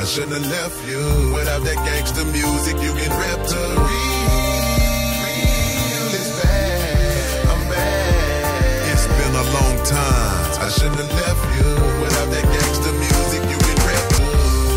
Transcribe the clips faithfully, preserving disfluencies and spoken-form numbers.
shouldn't have left you. Without that gangster music, you get ripped to real. It's bad, I'm bad. It's been a long time. I shouldn't have left you. Without that gangster music, you get ripped to.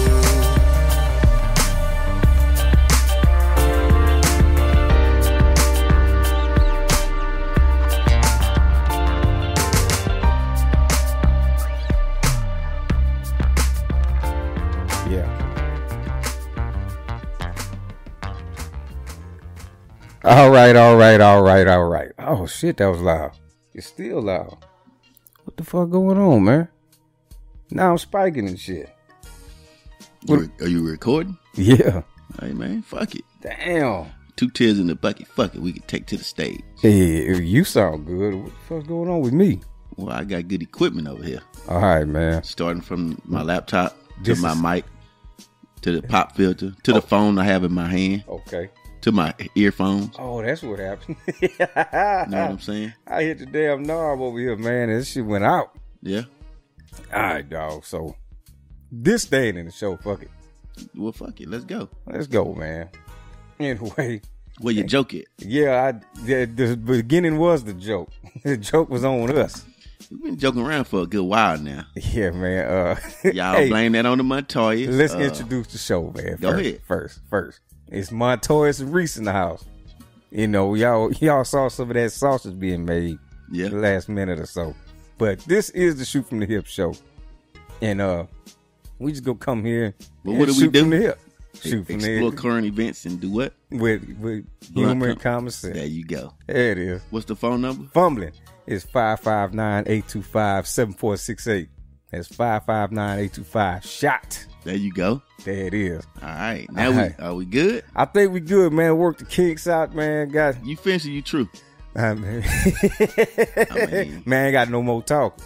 All right, all right, all right, all right. Oh, shit, that was loud. It's still loud. What the fuck going on, man? Now I'm spiking and shit. What? Are you recording? Yeah. Hey, man, fuck it. Damn. Two tears in the bucket, fuck it, we can take to the stage. Hey, you sound good. What the fuck's going on with me? Well, I got good equipment over here. All right, man. Starting from my laptop This to my is... mic, to the pop filter, to the oh. phone I have in my hand. Okay. To my earphones. Oh, that's what happened. You know what I'm saying? I hit the damn knob over here, man, and this shit went out. Yeah. All right, dog. So, this staying in the show, fuck it. Well, fuck it. Let's go. Let's go, man. Anyway. Where you joke it? Yeah, I, the, the beginning was the joke. The joke was on us. We've been joking around for a good while now. Yeah, man. Uh, Y'all hey, blame that on the Montoyas. Let's uh, introduce the show, man. Go first, ahead. First, first. It's Montoyas and Reese in the house. You know, y'all y'all saw some of that sausage being made yeah. the last minute or so. But this is the Shoot from the Hip show. And uh, we just gonna come here well, and what do shoot we do? from the hip. Shoot from Explore the hip. current events and do what? With, with humor and common sense. There you go. There it is. What's the phone number? Fumbling is five five nine, eight two five, seven four six eight. That's five five nine, eight two five, SHOT. There you go. There it is. All right. Now All we right. are we good? I think we good, man. Work the kinks out, man. Got you finished or you true? I mean, I mean, man, ain't got no more talking.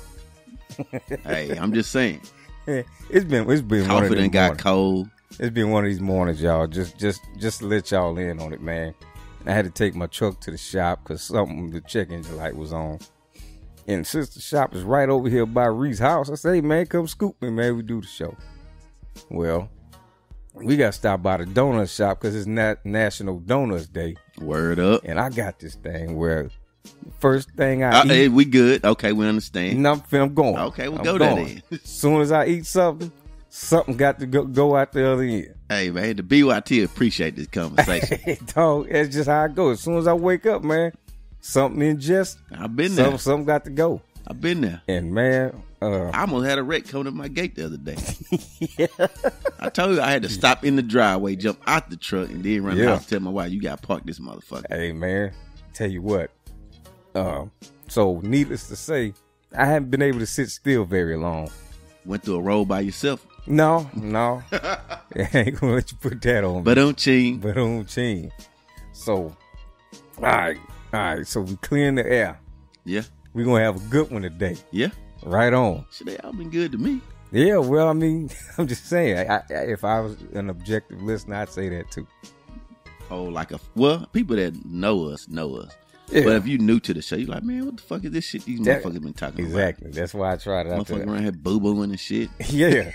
Hey, I'm just saying. It's been it's been one of Coffee these done got mornings. cold. It's been one of these mornings, y'all. Just just just to let y'all in on it, man. I had to take my truck to the shop because something the check engine light was on. And since the shop is right over here by Reese's house, I say, hey, man, come scoop me, man. We do the show. Well, we got to stop by the donut shop because it's not National Donuts Day. Word up. And I got this thing where first thing I uh, eat. Hey, we good. Okay, we understand. No, I'm, I'm going. Okay, we'll I'm go going. there then. As soon as I eat something, something got to go, go out the other end. Hey, man, the B Y T appreciate this conversation. Dog, that's just how it goes. As soon as I wake up, man, something ingest. I've been Something, there. something got to go. I've been there. And, man, uh, I almost had a wreck coming to my gate the other day. yeah. I told you I had to stop in the driveway, jump out the truck, and then run Yeah. the house and tell my wife, you got to park this motherfucker. Hey, man, tell you what. Um, so, needless to say, I haven't been able to sit still very long. Went through a road by yourself. No, no. I ain't gonna let you put that on me. But don't cheat. But on chin. So, all right, all right. So we clearing the air. Yeah. We're gonna have a good one today. Yeah. Right on. Shit, they all been good to me. Yeah, well, I mean, I'm just saying, I, I, if I was an objective listener, I'd say that too. Oh, like a, well, people that know us, know us. Yeah. But if you new to the show, you're like, man, what the fuck is this shit these That- motherfuckers been talking Exactly. That's why I tried it about? out Motherfuckers there. around here boo-booing and shit. Yeah.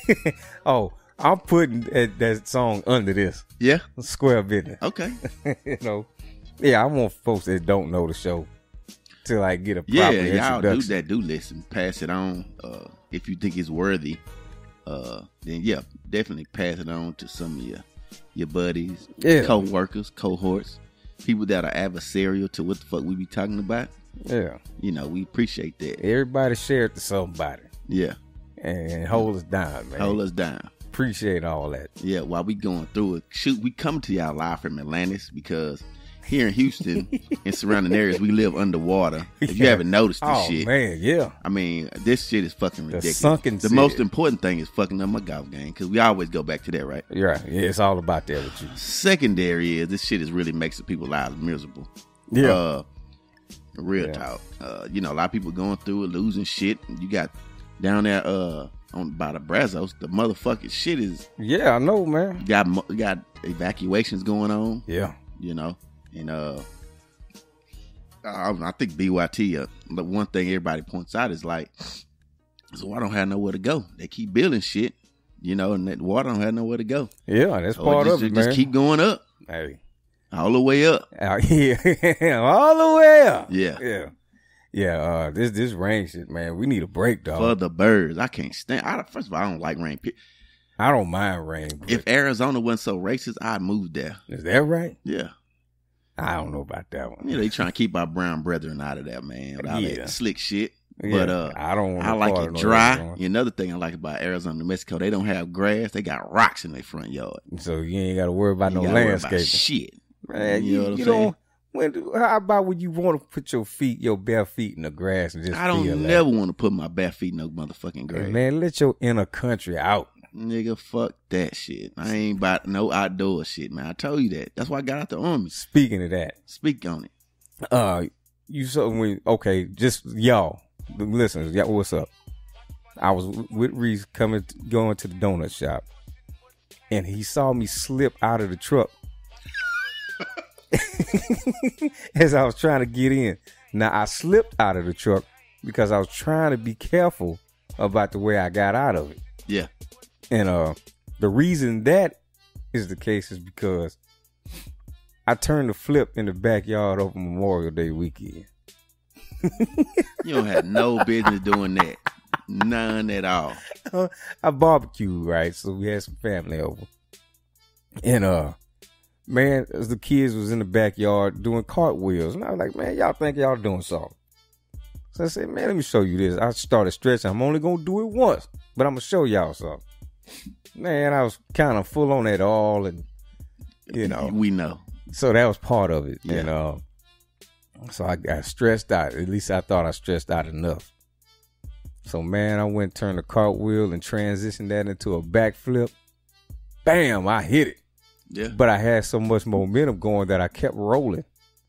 Oh, I'm putting that, that song under this. Yeah. Square business. Okay. You know, yeah, I want folks that don't know the show to like get a proper Yeah, y'all do introduction. that. Do listen. Pass it on. Uh, if you think it's worthy, uh, then yeah, definitely pass it on to some of your your buddies, Yeah. co-workers, cohorts, people that are adversarial to what the fuck we be talking about. Yeah. You know, we appreciate that. Everybody share it to somebody Yeah. and hold us down, man. Hold us down. Appreciate all that. Yeah, while we going through it, shoot, we come to y'all live from Atlantis because here in Houston and surrounding areas, we live underwater. If you Yeah. haven't noticed this Oh, shit, man, yeah. I mean, this shit is fucking ridiculous. sunken the city. most important thing is fucking up my golf game because we always go back to that, right? You're right. Yeah, it's all about that with you. Secondary is this shit is really makes the people's lives miserable. Yeah. Uh, real Yeah. talk. Uh, you know, a lot of people going through it, losing shit. You got down there uh, on by the Brazos, the motherfucking shit is Yeah, I know, man. got mo- got evacuations going on. Yeah. You know, and uh, I, I think B Y T. Uh, the one thing everybody points out is like, so I don't have nowhere to go. They keep building shit, you know, and that water don't have nowhere to go. Yeah, that's So part it just, of it, it man. just keep going up, Hey, all the way up. out here, all the way up. Yeah. yeah, yeah. Uh, this this rain shit, man. We need a break, dog. For the birds, I can't stand. I, first of all, I don't like rain. I don't mind rain. But If Arizona wasn't so racist, I'd move there. is that right? Yeah. I don't know about that one. You know, they trying to keep our brown brethren out of there, man. With all Yeah. that slick shit. Yeah, But uh, I don't. Want I no like part it of no dry. Arizona. Another thing I like about Arizona, New Mexico, they don't have grass. They got rocks in their front yard. So you ain't got to worry about You no gotta worry landscaping. about shit. Man, You you, know what I'm you saying? don't. When, do- how about when you want to put your feet, your bare feet in the grass and just I don't feel never want to put my bare feet in no motherfucking that? grass. Man, let your inner country out. Nigga, fuck that shit. I ain't about no outdoor shit, man. I told you that. That's why I got out the army. Speaking of that, Speak on it. uh, you saw when okay, just y'all, the listeners, y'all, what's up? I was with Reese coming, going to the donut shop, and he saw me slip out of the truck as I was trying to get in. Now I slipped out of the truck because I was trying to be careful about the way I got out of it. Yeah. And uh, the reason that is the case is because I turned the flip in the backyard over Memorial Day weekend. You don't have no business doing that. None at all. I barbecued, right? So we had some family over. And uh, man, as the kids was in the backyard doing cartwheels. And I was like, man, y'all think y'all doing something. So I said, man, let me show you this. I started stretching. I'm only going to do it once, but I'm going to show y'all something. Man, I was kind of full on that all, and you know, We know. so that was part of it. Yeah. And uh, so I got stressed out. At least I thought I stressed out enough. So man, I went turned the cartwheel and transitioned that into a backflip. Bam! I hit it, Yeah. but I had so much momentum going that I kept rolling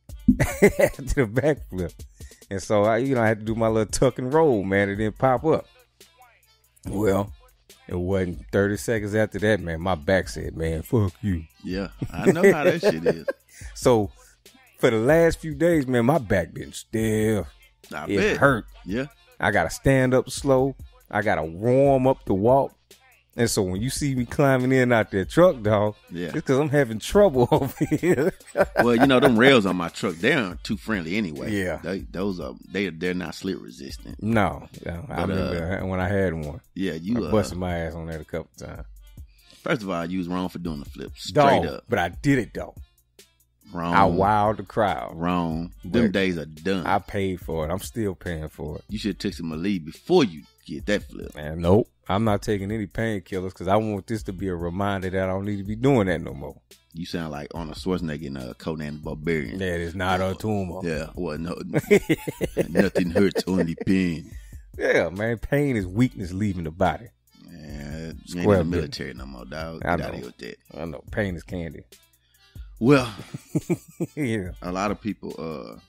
to the backflip, and so I, you know, I had to do my little tuck and roll, man. It didn't pop up. Well, it wasn't thirty seconds after that, man. My back said, "Man, fuck you." Yeah. I know how that shit is. So for the last few days, man, my back been stiff. I It bet. hurt. Yeah. I gotta stand up slow. I gotta warm up the walk. And so when you see me climbing in out that truck, dog, Yeah. it's because I'm having trouble over here. Well, you know, them rails on my truck, they aren't too friendly anyway. Yeah. They, those are, they, they're not slip resistant. no, no, I But, uh, remember when I had one. Yeah. You, I uh, busted my ass on that a couple times. first of all, you was wrong for doing the flip. Straight Dog, up. but I did it though. Wrong. I wowed the crowd. Wrong. Them But days are done. I paid for it. I'm still paying for it. you should have took some leave before you get that flip. Man, nope. I'm not taking any painkillers because I want this to be a reminder that I don't need to be doing that no more. You sound like Arnold Schwarzenegger and uh, Conan the Barbarian. That is not a tumor. Yeah. Well, no, nothing hurts, only pain. Yeah, man. Pain is weakness leaving the body. Man, you ain't Square in the bit. military no more, dog. I Get out of know. here with that. I know. Pain is candy. Well, Yeah. a lot of people, uh,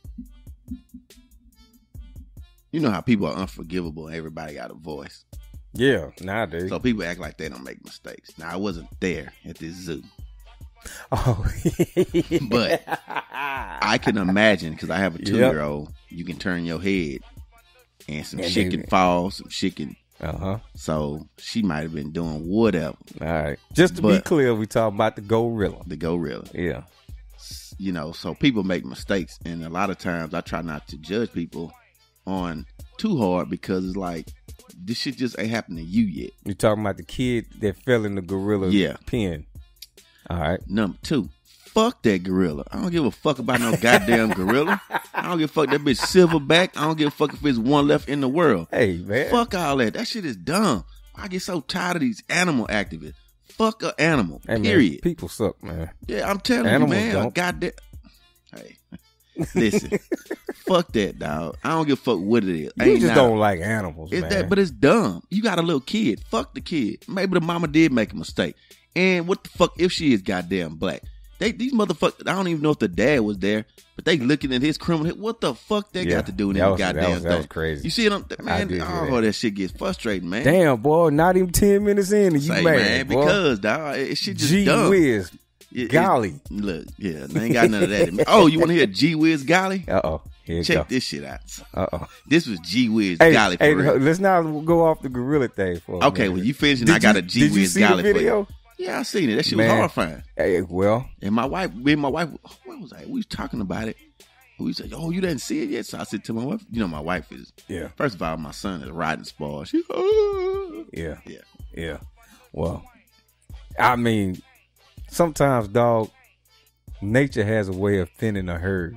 you know how people are unforgivable and everybody got a voice. Yeah. Nowadays. So people act like they don't make mistakes. Now, I wasn't there at this zoo, Oh. but I can imagine, because I have a Yep. two-year-old, you can turn your head and some And shit they- can fall, some shit can, Uh huh. so she might have been doing whatever, All right. Just to be But- clear, we talking about the gorilla. the gorilla. Yeah. You know, so people make mistakes, and a lot of times I try not to judge people on too hard, because it's like, this shit just ain't happened to you yet. You talking about the kid that fell in the gorilla Yeah. pen. All right. Number two, fuck that gorilla. I don't give a fuck about no goddamn gorilla. I don't give a fuck that bitch silverback. I don't give a fuck if it's one left in the world. Hey, man. Fuck all that. That shit is dumb. I get so tired of these animal activists. Fuck a animal. Hey, man, Period. people suck, man. Yeah, I'm telling Animals you, man. don't. Goddamn. Hey, listen. Fuck that, dog. I don't give a fuck what it is. You Ain't just now- don't like animals, It's man. that, but it's dumb. You got a little kid. Fuck the kid. Maybe the mama did make a mistake. And what the fuck if she is goddamn black? They these motherfuckers. I don't even know if the dad was there, but they looking at his criminal. What the fuck they Yeah, got to do with that them was- that goddamn was- that thing? was crazy. You see it on man? did hear Oh, that. that shit gets frustrating, man. Damn, boy, not even ten minutes in and you Say, mad, man, boy. because dog, it, it shit just Gee dumb. whiz, It- it- golly. look, yeah, they ain't got none of that. Oh, you want to hear G Wiz golly? Uh oh, Here Check go. this shit out. Uh oh. This was G Wiz Hey, Golly for hey, real. let's now go off the gorilla thing for a Okay, minute. when you finish, and Did I got you- a G Did you Wiz see the Golly for you. video? Yeah, I seen it. That shit Man. was horrifying. Hey, well, And my wife, me and my wife, what was I? We was talking about it. We said, "Oh, you didn't see it yet?" So I said to my wife, "You know, my wife is yeah, first of all, my son is riding spoiled. She, oh. yeah, yeah, yeah. Well, I mean, sometimes, dog, nature has a way of thinning a herd.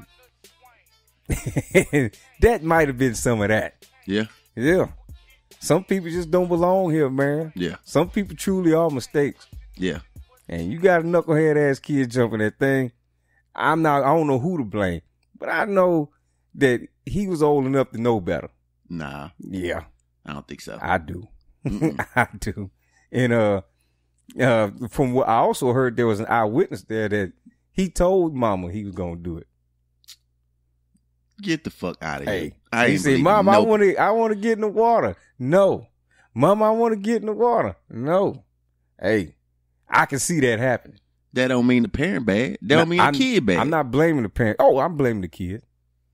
That might have been some of that. yeah, Yeah. Some people just don't belong here, man. yeah, Some people truly are mistakes. yeah. And you got a knucklehead ass kid jumping that thing. I'm not, I don't know who to blame, but I know that he was old enough to know better. Nah, Yeah, I don't think so. I do. Mm-mm. I do. And, uh, uh, from what I also heard, there was an eyewitness there that he told mama he was going to do it. Get the fuck out of here. Hey, I he ain't said, believe "Mom, I nope. want to, I want to get in the water." No, Mom, I want to get in the water. No, hey, I can see that happening. That don't mean the parent bad. That don't mean I'm, the kid bad. I'm not blaming the parent. Oh, I'm blaming the kid.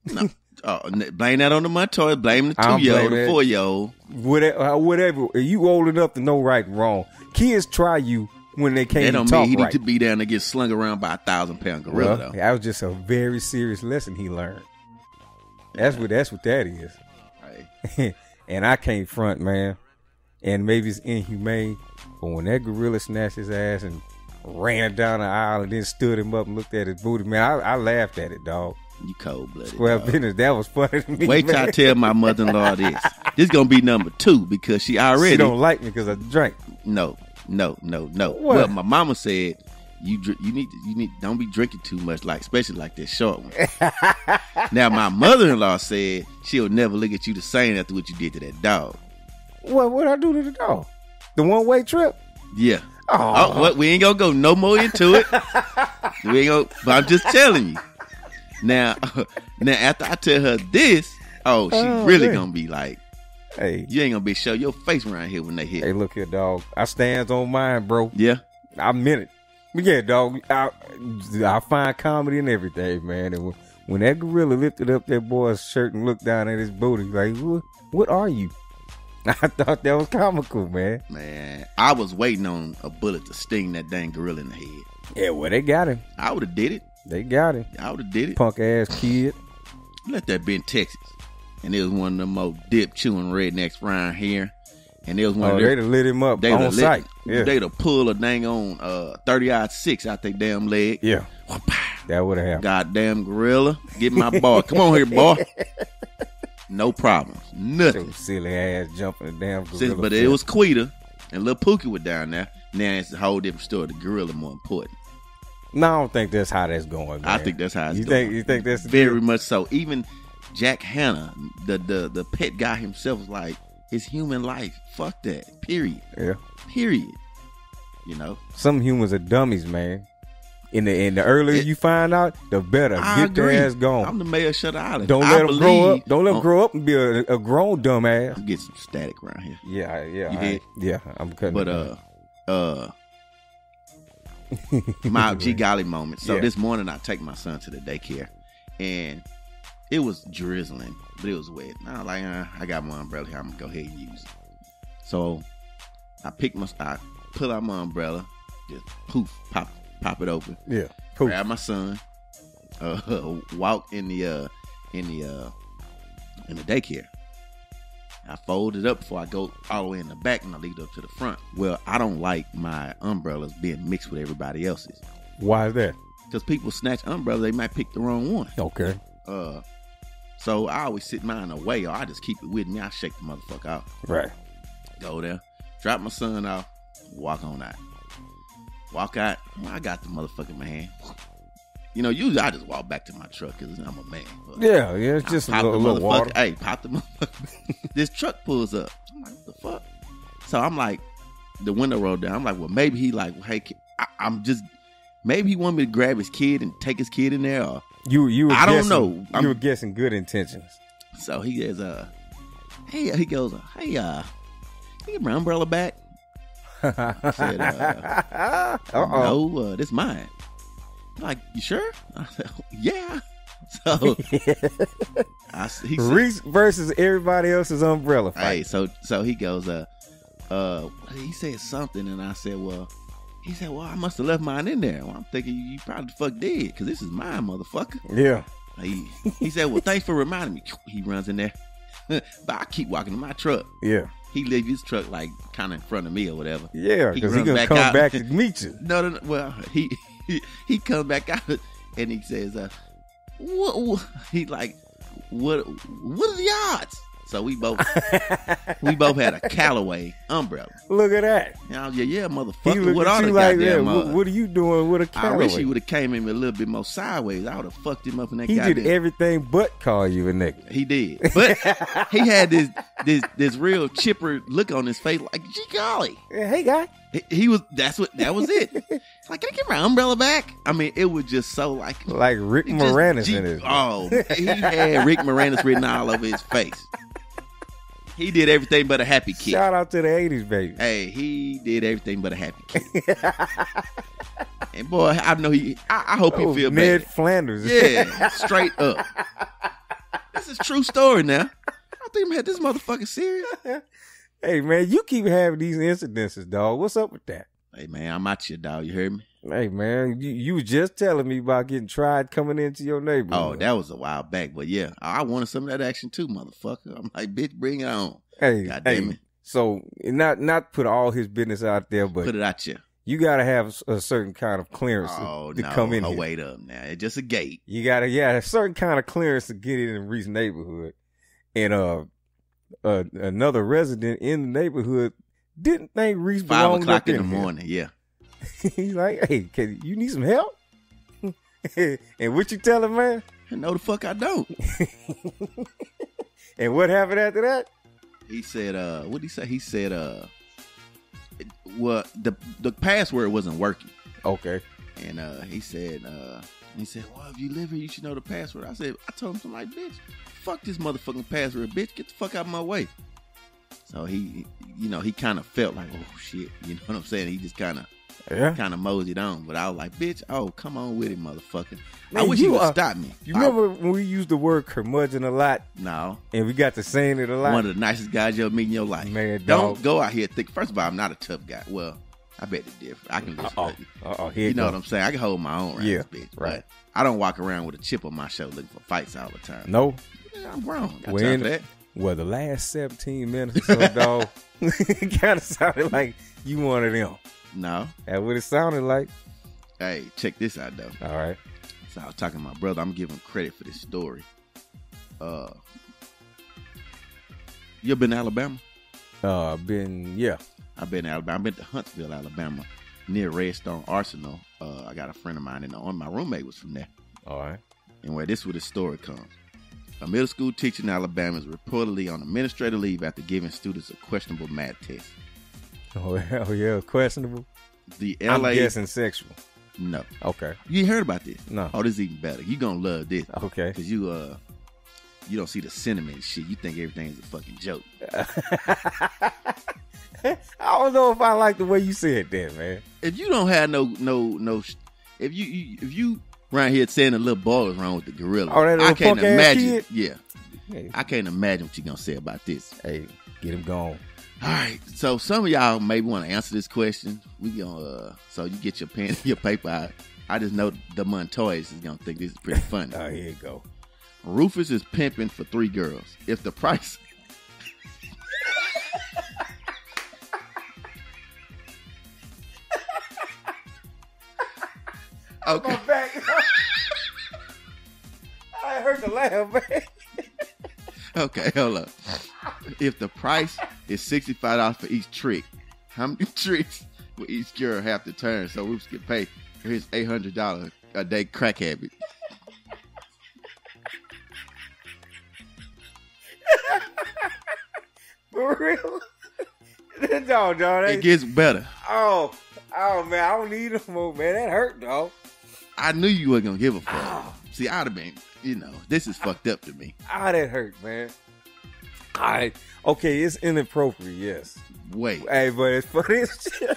Oh, n- blame that on the Montoya. Blame the I two don't year old, blame the it. four year old. Whatever, uh, whatever. You old enough to know right and wrong. Kids try you when they can't That even don't talk mean he right. need to be down and get slung around by a thousand pound gorilla. Well, though. that was just a very serious lesson he learned. That's what that's what that is. Right. And I can't front, man. And maybe it's inhumane, but when that gorilla snatched his ass and ran down the aisle and then stood him up and looked at his booty, man, I, I laughed at it, dog. You cold blooded. Square business, that was funny to me. Wait till man. I tell my mother in law this. This gonna be number two because she already She don't like me because I drank. no, no, no, no. What? Well, my mama said you dr- you need to, you need don't be drinking too much, like especially like this short one. Now my mother in law said she'll never look at you the same after what you did to that dog. What what I do to the dog? The one way trip? Yeah. Oh, Oh, what? We ain't gonna go no more into it. We ain't gonna. But I'm just telling you. Now, now after I tell her this, oh, she Oh, really man. gonna be like, hey, you ain't gonna be show your face around here when they hit. hey, look here, dog. I stands on mine, bro. Yeah. I meant it. But yeah, dog. I I find comedy in everything, man. And when, when that gorilla lifted up that boy's shirt and looked down at his booty, like, what, what are you? I thought that was comical, man. Man, I was waiting on a bullet to sting that dang gorilla in the head. Yeah, well, they got him. I would have did it. They got him. I would have did it. Punk ass kid. Let that be in Texas. And it was one of them old dip chewing rednecks around here. And it was one Oh, of they'd them. have lit him up They'd on have sight. Yeah, They'd have pulled a dang on uh, thirty aught six out their damn leg. yeah. That would have happened. Goddamn gorilla. Get my boy. Come on here, boy. No problems. Nothing. Your silly ass jumping the damn gorilla. Since, but it was Quita and Lil Pookie was down there. Now it's a whole different story. The gorilla more important. No, I don't think that's how that's going, man. I think that's how it's you going. think you think that's the Very deal? much so. Even Jack Hanna, the, the, the pet guy himself, was like, it's human life. Fuck that. Period. Yeah. Period. You know? Some humans are dummies, man. In the in the earlier It- you find out, the better. I Get agree. their ass gone. I'm the mayor of Shutter Island. Don't I let them grow believe- up. Don't let them Oh, grow up and be a, a grown dumb ass. I'm getting some static around here. Yeah, yeah, You I- did? yeah. I'm cutting. But it uh, uh, my G Golly moment. So Yeah. this morning I take my son to the daycare, and it was drizzling, but it was wet. And I was like, uh, I got my umbrella here. I'm gonna go ahead and use it. So I pick my, I pull out my umbrella, just poof, pop, pop it open. yeah. Poof. Grab my son, uh, walk in the uh, in the uh, in the daycare. I fold it up before I go all the way in the back and I leave it up to the front. Well, I don't like my umbrellas being mixed with everybody else's. Why is that? Because people snatch umbrellas, they might pick the wrong one. Okay. Uh, so I always sit mine away or I just keep it with me. I shake the motherfucker out. Right. Go there, drop my son off, walk on out. Walk out, well, I got the motherfucker in my hand. You know, usually I just walk back to my truck because I'm a man. But Yeah, yeah. It's I just a pop little, the little water. motherfucker. Hey, pop the motherfucker. This truck pulls up. I'm like, what the fuck? So I'm like, the window rolled down. I'm like, well, maybe he like, well, hey, kid, I, I'm just, maybe he want me to grab his kid and take his kid in there. Or, You, you. Were I don't guessing, know. I'm- You were guessing good intentions. so he says, uh, hey, he goes, hey, uh, can you get my umbrella back? I said, uh, Uh oh. no, uh, this mine. I'm like, you sure? I said, yeah. So I, he said, Reese versus everybody else's umbrella fight. hey, so so he goes, uh, uh, he said something, and I said, well, he said, well, I must have left mine in there. Well, I'm thinking you probably the fuck did, because this is mine, motherfucker. Yeah. He he said, well, thanks for reminding me. He runs in there, but I keep walking to my truck. Yeah. He leave his truck like kind of in front of me or whatever. Yeah, He because he, runs gonna back come out. back to meet you. No, no, no. Well, he he, he comes back out and he says, uh, what, what? He like, what? What are the odds? So we both we both had a Callaway umbrella. Look at that. And I was like, yeah, He motherfucker. looked What at are you the like, goddamn yeah, what, odds? what are you doing with a I Callaway? wish he would have came in a little bit more sideways. I would have fucked him up in that He goddamn. did everything but call you a nigga. He did, but he had this this this real chipper look on his face, like, gee golly. Yeah, hey, guy. He, he was. That's what. That was it. It's like, can I get my umbrella back? I mean, it was just so like Like Rick he just Moranis G- in it. Oh, he had Rick Moranis written all over his face. He did everything but a happy kid. Shout out to the eighties, baby. Hey, he did everything but a happy kid. And boy, I know he. I, I hope Oh, he feel Ned bad. Flanders. Yeah, straight up. This is true story now. I think I'm had this motherfucker serious. Hey, man, you keep having these incidences, dog. What's up with that? Hey man, I'm out here, dog. You heard me? Hey, man, you, you was just telling me about getting tried coming into your neighborhood. Oh, that was a while back, but yeah, I wanted some of that action too, motherfucker. I'm like, bitch, bring it on. Hey, God hey, damn it. So, not not put all his business out there, but Put it out you. you got to have a certain kind of clearance to- Oh to no! come in oh, here. wait up now. It's just a gate. You got to, yeah, a certain kind of clearance to get in Reese's neighborhood. And uh, uh, another resident in the neighborhood didn't think Reese Five belonged o'clock up in the here. morning. Yeah. He's like, hey, can you need some help? And what you tell him, man? No, the fuck I don't. And what happened after that? He said, uh, what did he say? He said, uh, it- well, the the password wasn't working. Okay. And uh, he said, uh, he said, well, if you live here, you should know the password. I said, I told him, something like, bitch, fuck this motherfucking password, bitch. Get the fuck out of my way. So he, you know, he kind of felt like, oh shit, you know what I'm saying? He just kind of, Yeah. kind of moseyed on. But I was like, bitch, oh, come on with it, motherfucker. I Man, wish he you would are- stop me. You I- remember when we used the word curmudgeon a lot no. and we got to saying it a lot? One of the nicest guys you ever meet in your life. Man, Don't dog. go out here think. First of all, I'm not a tough guy. Well, I bet it's different. I can listen. Uh-oh. to you. Uh-oh. Here You it know goes. what I'm saying? I can hold my own around Yeah, this bitch. right. But I don't walk around with a chip on my shoulder looking for fights all the time. No. Yeah, I'm grown. Got When- time for that. Well, the last seventeen minutes or so, dog, it kind of sounded like you one of them. No. That's what it sounded like. Hey, check this out though. All right. So I was talking to my brother. I'm giving him credit for this story. Uh, you ever been to Alabama? Uh, been, yeah. I've been to Alabama. I've been to Huntsville, Alabama, near Redstone Arsenal. Uh, I got a friend of mine in the army. My roommate was from there. All right. And where this is where the story comes. A middle school teacher in Alabama is reportedly on administrative leave after giving students a questionable math test. Oh, hell yeah. Questionable. The I'm L A guessing sexual. No. Okay. You ain't heard about this? No. Oh, this is even better. You gonna love this. Okay. Cause you uh you don't see the sentiment shit. You think everything is a fucking joke. I don't know if I like the way you said that, man. If you don't have no no no sh- if you, you if you around here saying a little boy was wrong with the gorilla, Oh, that little I can't punk-ass imagine. kid? Yeah. Hey, I can't imagine what you gonna say about this. hey, get him gone. All right, so some of y'all maybe want to answer this question. We gonna uh, so you get your pen, your paper out. I just know the Montoyas is gonna think this is pretty funny. Oh, here you go. Rufus is pimping for three girls. If the price, okay, My back. I heard the laugh, man. okay, hold up. If the price is sixty five dollars for each trick, how many tricks will each girl have to turn so Rufus can pay for his eight hundred dollars a day crack habit? For real? No, dog. It That, gets better. oh, oh, man. I don't need no more, man. That hurt, dog. I knew you weren't gonna give a fuck. See, I'd have been, you know, this is fucked up to me. Ah, that hurt, man. All right. Okay, it's inappropriate, yes. Wait, Hey, but it's for this shit.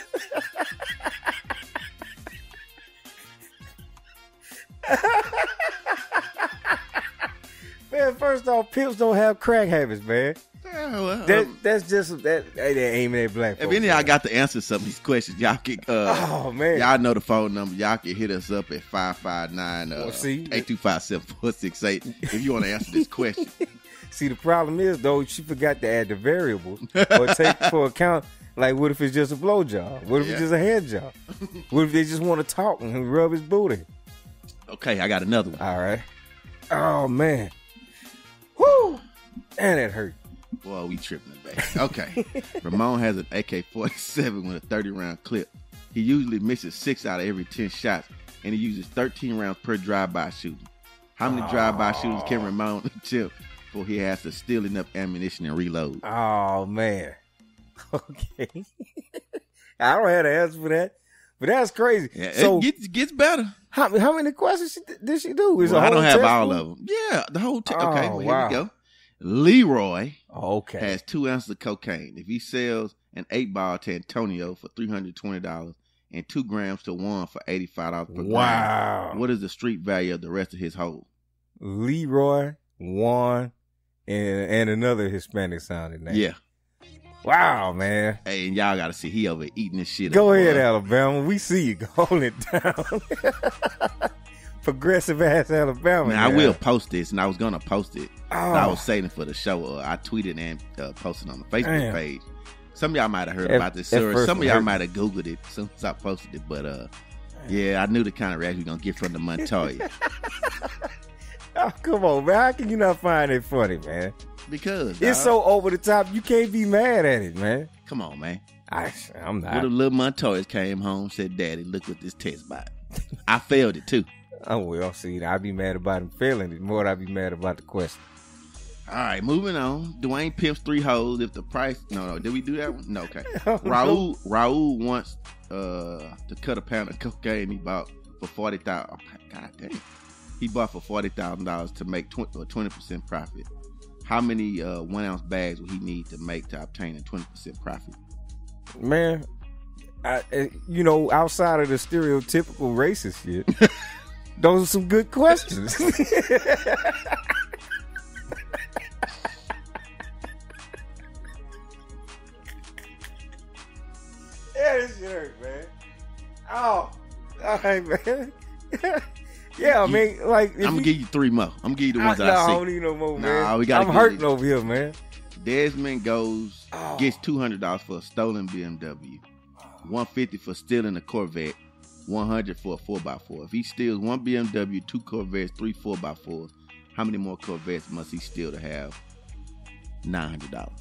Man, first off, pimps don't have crack habits, man. Yeah, well, That, um, that's just that they aiming at black if folks. any of y'all got to answer some of these questions, y'all can. Uh, Oh man, Y'all know the phone number. Y'all can hit us up at five five nine uh, Well, see? eight two five seven four six eight if you want to answer this question. see the problem is though she forgot to add the variables or take for account. Like, what if it's just a blow job? What if Yeah. it's just a head job? What if they just want to talk and rub his booty? Okay, I got another one. All right. Oh man, whoo, and it hurt. Boy, we tripping back. Okay. Ramon has an A K forty-seven with a thirty round clip. He usually misses six out of every ten shots, and he uses thirteen rounds per drive-by shooting. How many drive-by shooters can Ramon attempt before he has to steal enough ammunition and reload? Oh man. Okay. I don't have the answer for that, but that's crazy. Yeah, so it gets, gets better. how, how many questions she, did she do? Is Well, a I don't whole have test all one? of them. Yeah, the whole te- Okay, Oh, well, here wow. we go. Leroy Oh, okay. has two ounces of cocaine. If he sells an eight ball to Antonio for three hundred twenty dollars and two grams to Juan for eighty-five dollars per Wow. gram, what is the street value of the rest of his hold? Leroy, Juan, and and another Hispanic sounding name. Yeah. Wow, man. Hey, and y'all got to see he over eating this shit Go up, ahead, boy. Alabama. We see you. Hold it down. Progressive ass Alabama. Now, I now. will post this, and I was going to post it. Oh. I was saving for the show. Uh, I tweeted and uh, posted on the Facebook Damn. page. Some of y'all might have heard At- about this at story. first Some of it y'all hurt. might have Googled it as soon as I posted it. But uh, yeah, I knew the kind of reaction we were going to get from the Montoya. Oh, come on, man. How can you not find it funny, man? Because It's dog, so over the top. You can't be mad at it, man. come on, man. I, I'm What not. if little Montoya came home and said, Daddy, look what this test bot. I failed it too. Oh, well, see, I'd be mad about him failing it more than I'd be mad about the question. All right, moving on. Dwayne pimps three hoes if the price. No, no. Did we do that one? No, okay. Oh, Raul Raul wants uh, to cut a pound of cocaine he bought for forty thousand. Oh, God damn. He bought for forty thousand dollars to make twenty percent profit. How many uh, one ounce bags will he need to make to obtain a twenty percent profit? Man, I, uh, you know, outside of the stereotypical racist shit, those are some good questions. Yeah, this shit hurt, man. Oh, all right, man. Yeah, I mean, like, if I'm gonna you- give you three more. I'm gonna give you the I, ones no, that I I don't see. need no more, Nah, man. we gotta I'm get hurting it. over here, man. Desmond goes Oh. gets two hundred dollars for a stolen B M W, one fifty for stealing a Corvette, one hundred for a four by four. If he steals one B M W, two Corvettes, three four by fours, how many more Corvettes must he steal to have nine hundred dollars?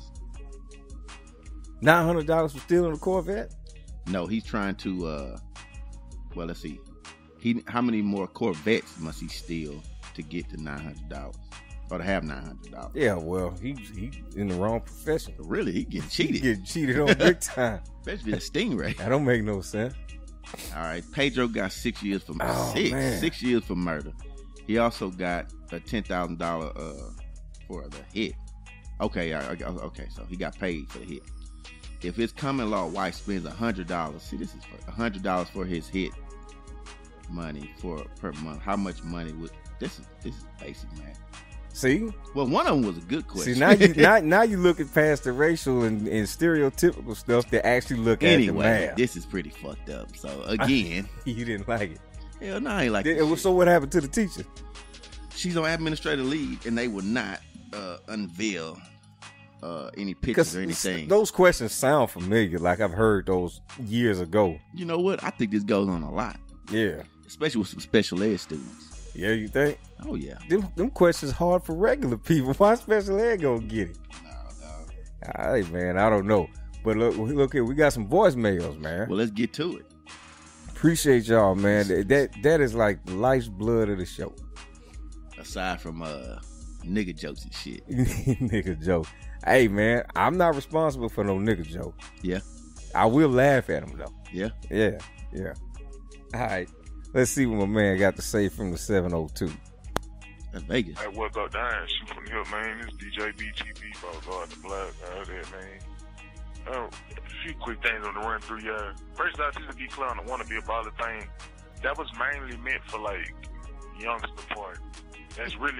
Nine hundred dollars for stealing a Corvette? No, he's trying to. uh Well, let's see. He how many more Corvettes must he steal to get to nine hundred dollars or to have nine hundred dollars? Yeah, well, he he in the wrong profession. Really, he getting He cheated, get cheated on big time. especially the Stingray. That don't make no sense. All right, Pedro got six years for Oh, six man. six years for murder. He also got a ten thousand dollar uh for the hit. Okay, I, I- okay, so he got paid for the hit. If his common law wife spends a hundred dollars, see, this is a hundred dollars for his hit money for per month. How much money would this is this is basic, man. See, Well, one of them was a good question. see now you now, now you looking past the racial and, and stereotypical stuff to actually look at the anyway, math. this is pretty fucked up. So again, You didn't like it. hell no, I ain't like Did- this shit. so what happened to the teacher? She's on administrative leave, and they will not uh, unveil uh, any pictures Because or anything. those questions sound familiar. Like I've heard those years ago. You know what? I think this goes on a lot, Yeah, especially with some special ed students. yeah. You think Oh yeah. them them questions hard for regular people? Why special ed gonna get it? No, no. All right, man. I don't know. But look, look here. We got some voicemails, man. Well, let's get to it. Appreciate y'all, man. That that, that is like the life's blood of the show. Aside from uh, nigga jokes and shit. Nigga joke. Hey, man. I'm not responsible for no nigga joke. Yeah. I will laugh at him though. Yeah. Yeah, yeah. All right. Let's see what my man got to say from the seven oh two. That's Vegas. Hey, what's up, Dan? Shoot from the hip, man. This is D J B T B, bro. God, the black out there, man. Oh, a few quick things on the run through, yeah. First, I just to be clear on the wanna be about the thing. That was mainly meant for like youngster part. That's really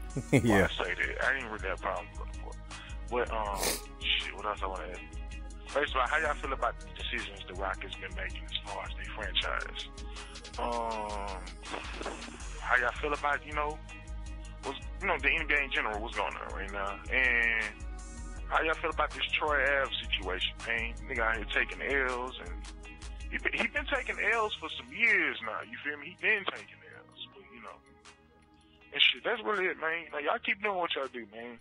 Why Yeah. I say that. I ain't really have a problem with it before. But, um, shit, what else I want to ask? First of all, how y'all feel about the decisions the Rockets been making as far as their franchise? Um, how y'all feel about, you know, what's, you know, the N B A in general, what's going on right now? And how y'all feel about this Troy Ave situation, man? Nigga out here taking L's, and he been, he been taking L's for some years now, you feel me? He been taking L's, but, you know, and shit, that's really it, man. Like, y'all keep doing what y'all do, man.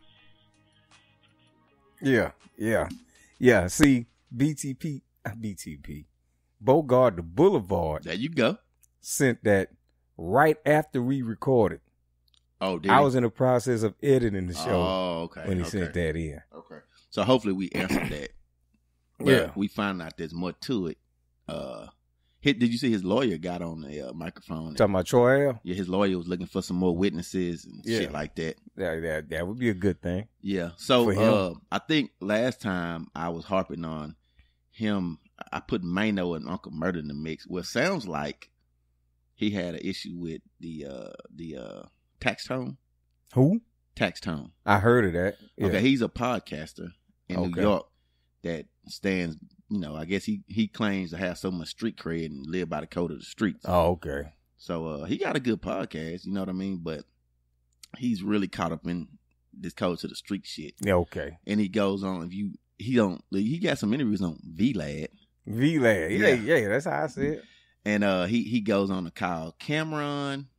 Yeah, yeah, yeah. See, B T P, uh, B T P, Bogart the Boulevard There you go. sent that right after we recorded. Oh, did I he? was in the process of editing the show Oh, okay. when he okay. sent that in. Okay. So hopefully we answered that. But Yeah. we found out there's more to it. Uh, hit, did you see his lawyer got on the uh, microphone? Talking about Troy L? Yeah, his lawyer was looking for some more witnesses and Yeah. shit like that. Yeah, that, that would be a good thing. Yeah. So For him. uh, I think last time I was harping on him, I put Mano and Uncle Murder in the mix. Well, it sounds like he had an issue with the uh, the uh, tax tone. Who? Tax tone. I heard of that. Yeah. Okay, he's a podcaster in New Okay. York that stands, you know, I guess he, he claims to have so much street cred and live by the code of the streets. Oh, okay. So uh, he got a good podcast, you know what I mean? But he's really caught up in this code to the street shit. Yeah, okay. And he goes on, if you, he don't, he got some interviews on V-Lad. V-Lad. Yeah, Yeah. yeah, that's how I see it. And uh, he, he goes on to call Cameron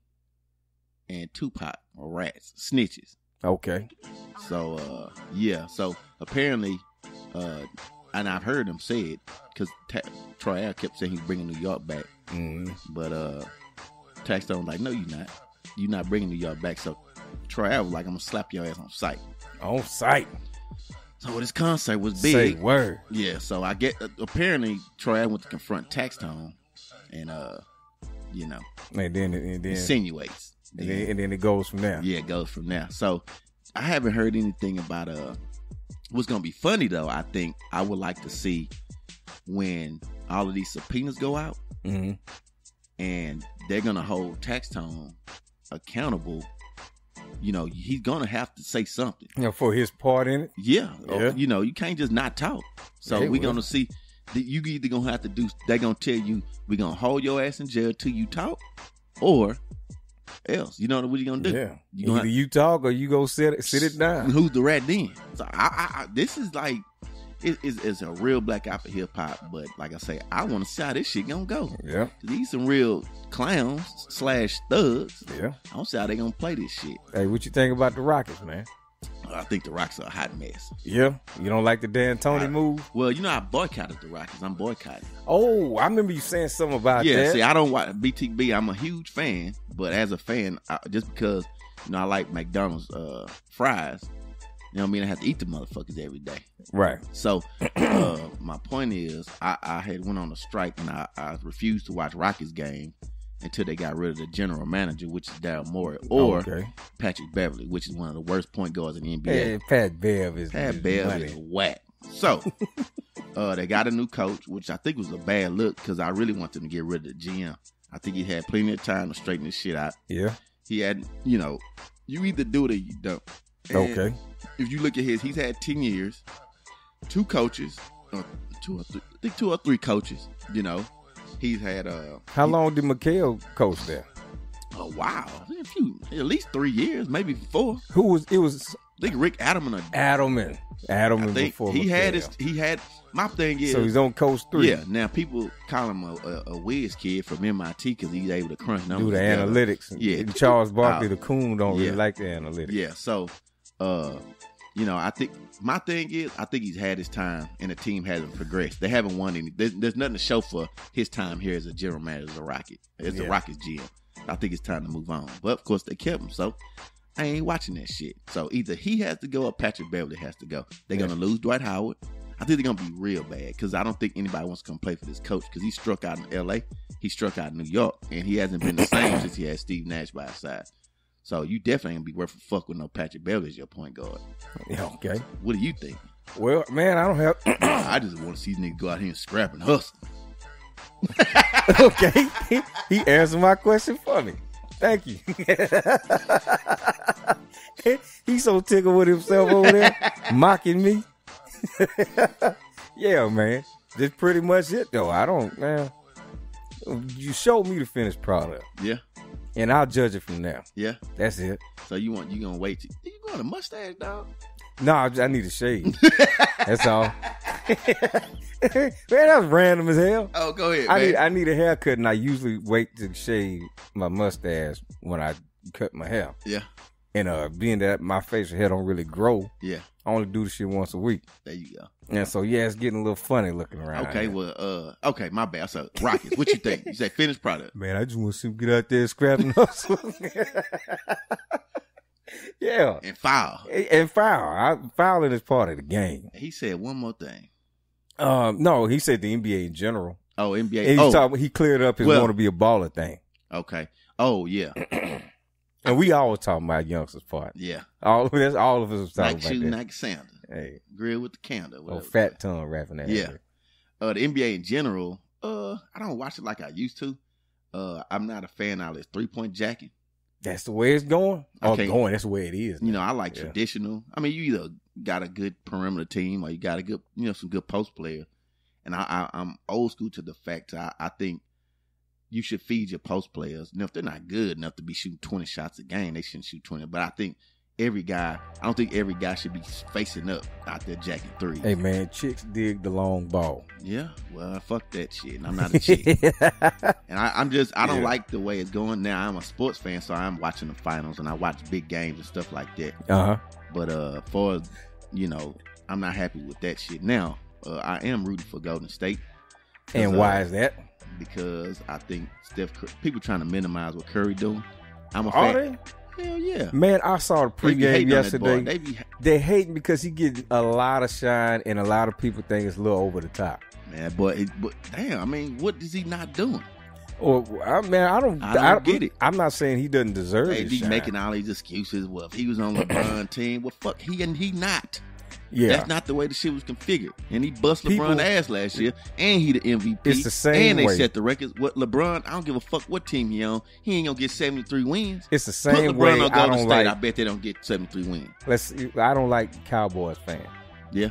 and Tupac rats, snitches. Okay. So, uh, yeah. So, apparently, uh, and I've heard him say it, because Ta- Troy Ave kept saying he's bringing New York back. Mm. But uh, Taxstone was like, no, you're not. You're not bringing New York back. So, Troy Ave was like, I'm going to slap your ass on sight. On site. So, this concert was Say big. word. Yeah. So, I get, uh, apparently, Troy Ave went to confront Taxstone and, uh, you know, And then, and then, insinuates. and then, and then it goes from there. Yeah, it goes from there. So I haven't heard anything about uh what's gonna be funny though. I think I would like to see when all of these subpoenas go out Mm-hmm. and they're gonna hold Taxstone accountable. You know, he's gonna have to say something. You know, for his part in it. Yeah, or, Yeah. you know, you can't just not talk. So Yeah, we're well. gonna see. that You either gonna have to do. They're gonna tell you we're gonna hold your ass in jail till you talk, or else. You know what you gonna do? Yeah. You gonna Either you talk or you go sit it, sit it down. Who's the rat then? So I, I, I this is like it, it's, it's a real black out for hip hop, but like I say, I want to see how this shit gonna go. Yeah. These some real clowns slash thugs. Yeah. I don't see how they gonna play this shit. Hey, what you think about the Rockets, man? I think the Rockets are a hot mess. Yeah. You don't like the Dan Tony I- move? Well, you know I boycotted the Rockets. I'm boycotting. Oh, I remember you saying something about Yeah, that. see, I don't watch B T B. I'm a huge fan, but as a fan, I, just because you know I like McDonald's uh, fries, you know what I mean. I have to eat the motherfuckers every day. Right. So uh, my point is, I, I had went on a strike and I, I refused to watch Rockets game until they got rid of the general manager, which is Daryl Morey, or okay. Patrick Beverly, which is one of the worst point guards in the N B A. Hey, Pat Bev is Pat is Bev money. is whack. So uh, they got a new coach, which I think was a bad look because I really want them to get rid of the G M. I think he had plenty of time to straighten this shit out. Yeah. He had, you know, you either do it or you don't. And Okay. if you look at his, he's had ten years, two coaches, or two or three, I think two or three coaches. You know, he's had uh, How he- long did McHale coach there? Oh wow, a few, at least three years, maybe four. Who was it? Was I think Rick Adelman. Adelman? Adelman I think before he had McHale. his. He had. My thing is, So he's on coach three. yeah. Now people call him a, a, a whiz kid from M I T because he's able to crunch numbers. Do the together. analytics. Yeah. And Charles Barkley, Uh, the coon, don't yeah. really like the analytics. Yeah. So, uh, you know, I think my thing is, I think he's had his time, and the team hasn't progressed. They haven't won any. There's, there's nothing to show for his time here as a general manager as a Rocket, as the Yeah. Rockets G M. I think it's time to move on. But of course, they kept him, so I ain't watching that shit. So either he has to go or Patrick Beverly has to go. They're Yeah. gonna lose Dwight Howard. I think they're gonna be real bad because I don't think anybody wants to come play for this coach because he struck out in L A, he struck out in New York, and he hasn't been the same since he had Steve Nash by his side. So you definitely ain't gonna be worth a fuck with no Patrick Beverly as your point guard. Yeah, okay. What do you think? Well, man, I don't have. I just want to see these niggas go out here and scrap and hustle. Okay, he, he answered my question for me. Thank you. He's so tickled with himself over there, mocking me. Yeah, man. That's pretty much it, though. I don't, man. You showed me the finished product. Yeah. And I'll judge it from there. Yeah. That's it. So you want you gonna wait? To, you got a mustache, dog? No, I, I need a shave. That's all. Man, that's random as hell. Oh, go ahead, I man. need I need a haircut, and I usually wait to shave my mustache when I cut my hair. Yeah. And uh, being that my facial hair don't really grow, Yeah. I only do the shit once a week. There you go. And so yeah, it's getting a little funny looking around. Okay, here. well, uh, okay, my bad. So, Rockets, what you think? You say finished product? Man, I just want to see him get out there and scrap and hustle. Yeah. And foul. And foul. I, fouling is part of the game. He said one more thing. Um, no, he said the N B A in general. Oh, N B A. And he, Oh, talk, he cleared up his Well- want to be a baller thing. okay. Oh, yeah. And we always talking about youngsters part. Yeah. All that's all of us was talking Like about shooting that. like Sanders. Hey, Grill with the candle. oh, whatever. fat tongue rapping that. Yeah. Uh, the N B A in general, uh, I don't watch it like I used to. Uh, I'm not a fan of this three-point jacking. That's the way it's going. I Oh, can't- going. That's the way it is. You know, I like Yeah. traditional. I mean, you either got a good perimeter team or you got a good, you know, some good post player. And I, I, I'm old school to the fact I, I think you should feed your post players. And if they're not good enough to be shooting twenty shots a game, they shouldn't shoot twenty. But I think every guy, I don't think every guy should be facing up out there jacking threes. Hey man, chicks dig the long ball. Yeah, well, fuck that shit. And I'm not a chick. And I, I'm just, I don't Yeah. like the way it's going now. I'm a sports fan, so I'm watching the finals and I watch big games and stuff like that. Uh huh. But uh, for you know, I'm not happy with that shit. Now, uh, I am rooting for Golden State. And uh, why is that? Because I think Steph, Cur- people trying to minimize what Curry doing. I'm a Are fan. they? Hell yeah. Man, I saw the They be hating pregame on that boy. yesterday. They be They hating because he getting a lot of shine, and a lot of people think it's a little over the top. man, but, it, but damn, I mean, what is he not doing? Or I man, I don't, I don't get it. I'm not saying he doesn't deserve They his be shine. making all these excuses. Well, if he was on LeBron team, well, fuck, he and he not. Yeah, That's not the way the shit was configured. And he bust People- LeBron's ass last year, and he the M V P. It's the same And they way. set the records. What LeBron? I don't give a fuck what team he on. He ain't gonna get seventy-three wins. it's the Put same LeBron way. on I Golden don't State. like. I bet they don't get seventy-three wins. Let's. I don't like Cowboys fan. Yeah,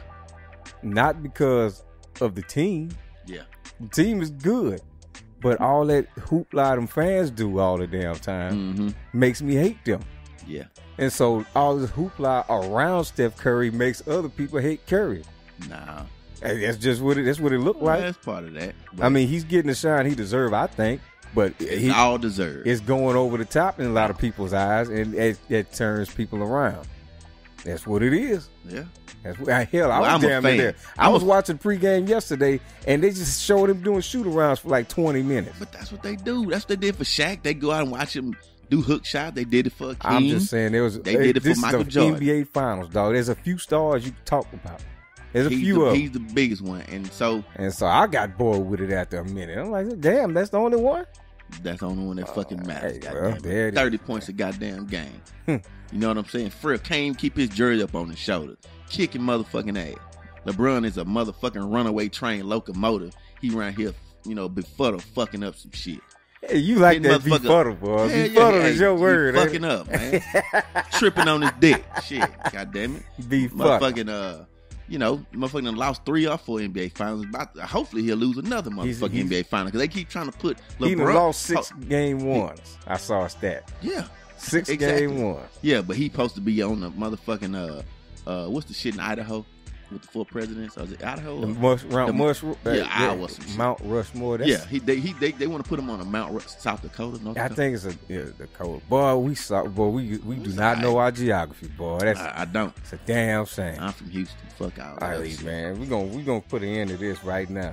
Not because of the team. yeah, The team is good, but all that hoopla them fans do all the damn time mm-hmm. makes me hate them. yeah. And so all this hoopla around Steph Curry makes other people hate Curry. Nah, And that's just what it. That's what it looked well, like. that's part of that. I mean, he's getting the shine he deserves, I think, but it's he, all deserved. it's going over the top in a lot of people's eyes, and it, it turns people around. That's what it is. yeah, That's what, hell, I Well, was I'm a damn fan. near there. I I'm was a- watching pregame yesterday, and they just showed him doing shoot arounds for like twenty minutes. but that's what they do. That's what they did for Shaq. They go out and watch him do hook shot. They did it for King. I'm just saying there was. They did it for this Michael is the Jordan. N B A Finals, dog. There's a few stars you can talk about. There's a he's few the, of them. he's the biggest one, and so And so I got bored with it after a minute. I'm like, damn, that's the only one? that's the only one that fucking matters. hey, goddamn well, it. there it is. Thirty points a goddamn game. Hmm. You know what I'm saying? Fred can't even keep his jersey up on his shoulder, kicking motherfucking ass. LeBron is a motherfucking runaway train locomotive. He around here, you know, befuddle fucking up some shit. Hey, you like Hitting that motherfucker- befuddle, boy. Yeah, yeah, Befuddle yeah, is your he word. ain't Fucking it? up, man. Tripping on his dick. Shit. God damn it. Be fucked. Motherfucking, uh, you know, motherfucking done lost three or four N B A finals. About to, hopefully he'll lose another He's- motherfucking he's- N B A final because they keep trying to put He done LeBron. lost six Oh, game ones. I saw a stat. yeah. Six Exactly. game ones. Yeah, but he supposed to be on the motherfucking uh uh what's the shit in Idaho with the four presidents? Or is it Idaho? The or- Mush, Mount The- Mush, uh, yeah, Iowa, some shit. Mount Rushmore. That's, yeah, he they he they, they want to put him on a Mount Ru- South Dakota, North I Dakota. think it's a yeah, the code. Boy, we saw. Boy, we we do It's not know alright. our geography, boy. That's I, I don't. it's a damn shame. I'm from Houston. Fuck all All that right, shit. man. We're gonna we gonna put an end to this right now.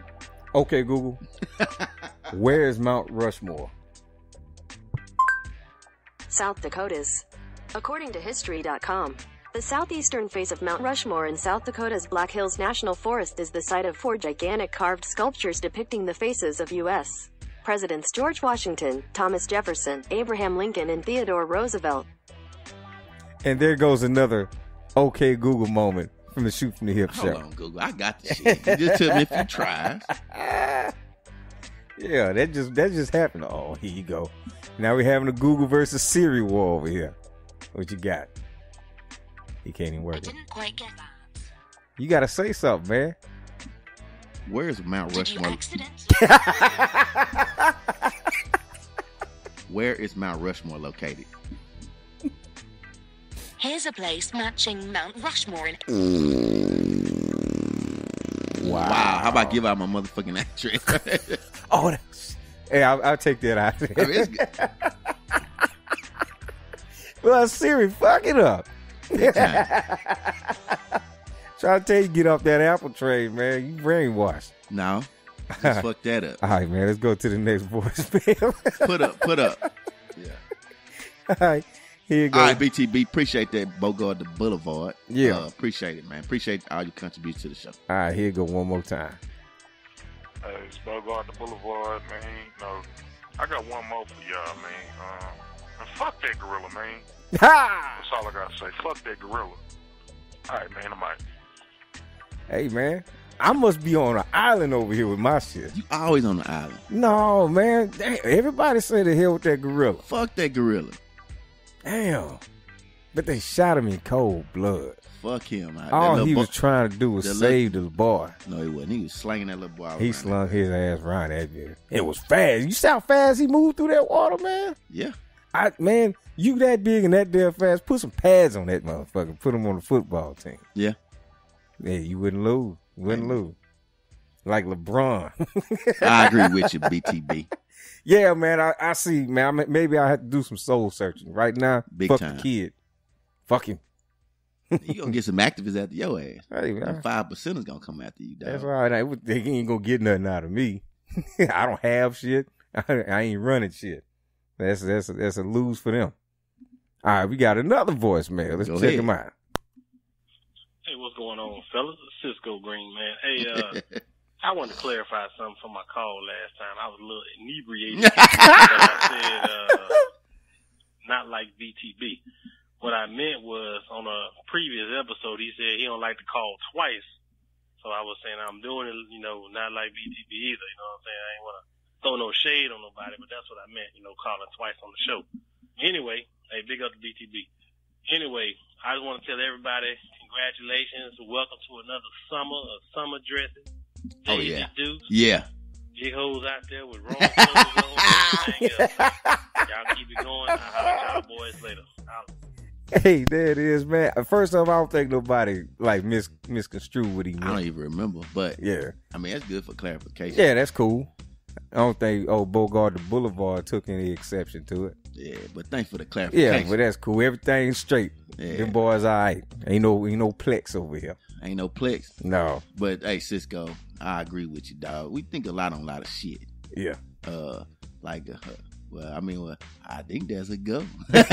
Okay, Google. Where is Mount Rushmore? South Dakotas. According to History dot com, the southeastern face of Mount Rushmore in South Dakota's Black Hills National Forest is the site of four gigantic carved sculptures depicting the faces of U S Presidents George Washington, Thomas Jefferson, Abraham Lincoln, and Theodore Roosevelt. And there goes another okay Google moment from the Shoot from the Hip Hold show. on, Google. I got the shit. You just tell me if you try. Yeah, that just that just happened. Oh, here you go. Now we're having a Google versus Siri war over here. What you got? He can't even I work it. didn't quite get that. You gotta say something, man. Where's Mount Did you Rushmore? accidentally? Where is Mount Rushmore located? Here's a place matching Mount Rushmore in. Wow. Wow. How about give out my motherfucking address? Oh, that's, hey, I'll, I'll take that out. I mean, it's good. Well, Siri, fuck it up. Big time. Trying to tell you, get off that Apple train, man. You brainwashed. No. Just fuck that up. All right, man. Let's go to the next voicemail. Put up, put up. Yeah. All right. Here you go. All right, B T B. Appreciate that, Bogart the Boulevard. Yeah. Uh, appreciate it, man. Appreciate all your contributions to the show. All right, here you go one more time. Hey, it's Bogart the Boulevard, man. No, I got one more for y'all, man. Um, and fuck that gorilla, man. Ha! That's all I gotta say. Fuck that gorilla. All right, man. I'm out. Hey, man. I must be on an island over here with my shit. You always on the island. No, man. Damn, everybody say the hell with that gorilla. Fuck that gorilla. Damn. But they shot him in cold blood. Fuck him. That All little he boy- was trying to do was that save the boy. No, he wasn't. He was slanging that little boy out. He around slung there. his ass around that bitch. It was fast. You see how fast he moved through that water, man? Yeah. I man, you that big and that damn fast. Put some pads on that motherfucker. Put him on the football team. Yeah. Yeah, you wouldn't lose. You wouldn't lose. Like LeBron. I agree with you, B T B. Yeah, man. I, I see, man. I mean, maybe I have to do some soul searching right now. Big fuck time. the kid. Fuck him. You gonna get some activists after your ass. Hey, man. And five percent is gonna come after you, dog. That's all right. I, they ain't gonna get nothing out of me. I don't have shit. I, I ain't running shit. That's that's a, that's a lose for them. All right, we got another voicemail. Let's Go check ahead. him out. Hey, what's going on, fellas? Cisco Green, man. Hey, uh, I wanted to clarify something from my call last time. I was a little inebriated, but I said uh, not like V T B. What I meant was on a previous episode, he said he don't like to call twice. So I was saying I'm doing it, you know, not like V T B either. You know what I'm saying? I ain't want to throw no shade on nobody, but that's what I meant, you know, calling twice on the show. Anyway, hey, big up to V T B. Anyway, I just want to tell everybody congratulations. Welcome to another summer of summer dressing. Oh, Daisy yeah. Dukes, Yeah. J-Hoes out there with wrong clothes on and everything else. Y'all keep it going. I'll holler at y'all boys later. Holla. Hey, there it is, man. First off, I don't think nobody like mis misconstrued what he I don't meant. even remember, but Yeah, I mean that's good for clarification. yeah, that's cool. I don't think old Bogart the Boulevard took any exception to it. Yeah, but thanks for the clarification. Yeah, but that's cool. Everything's straight. Yeah. Them boys all right. Ain't no ain't no plex over here. Ain't no plex. No. But hey, Cisco, I agree with you, dog. We think a lot on a lot of shit. Yeah. Uh, like, uh, well, I mean, well, I think there's a go.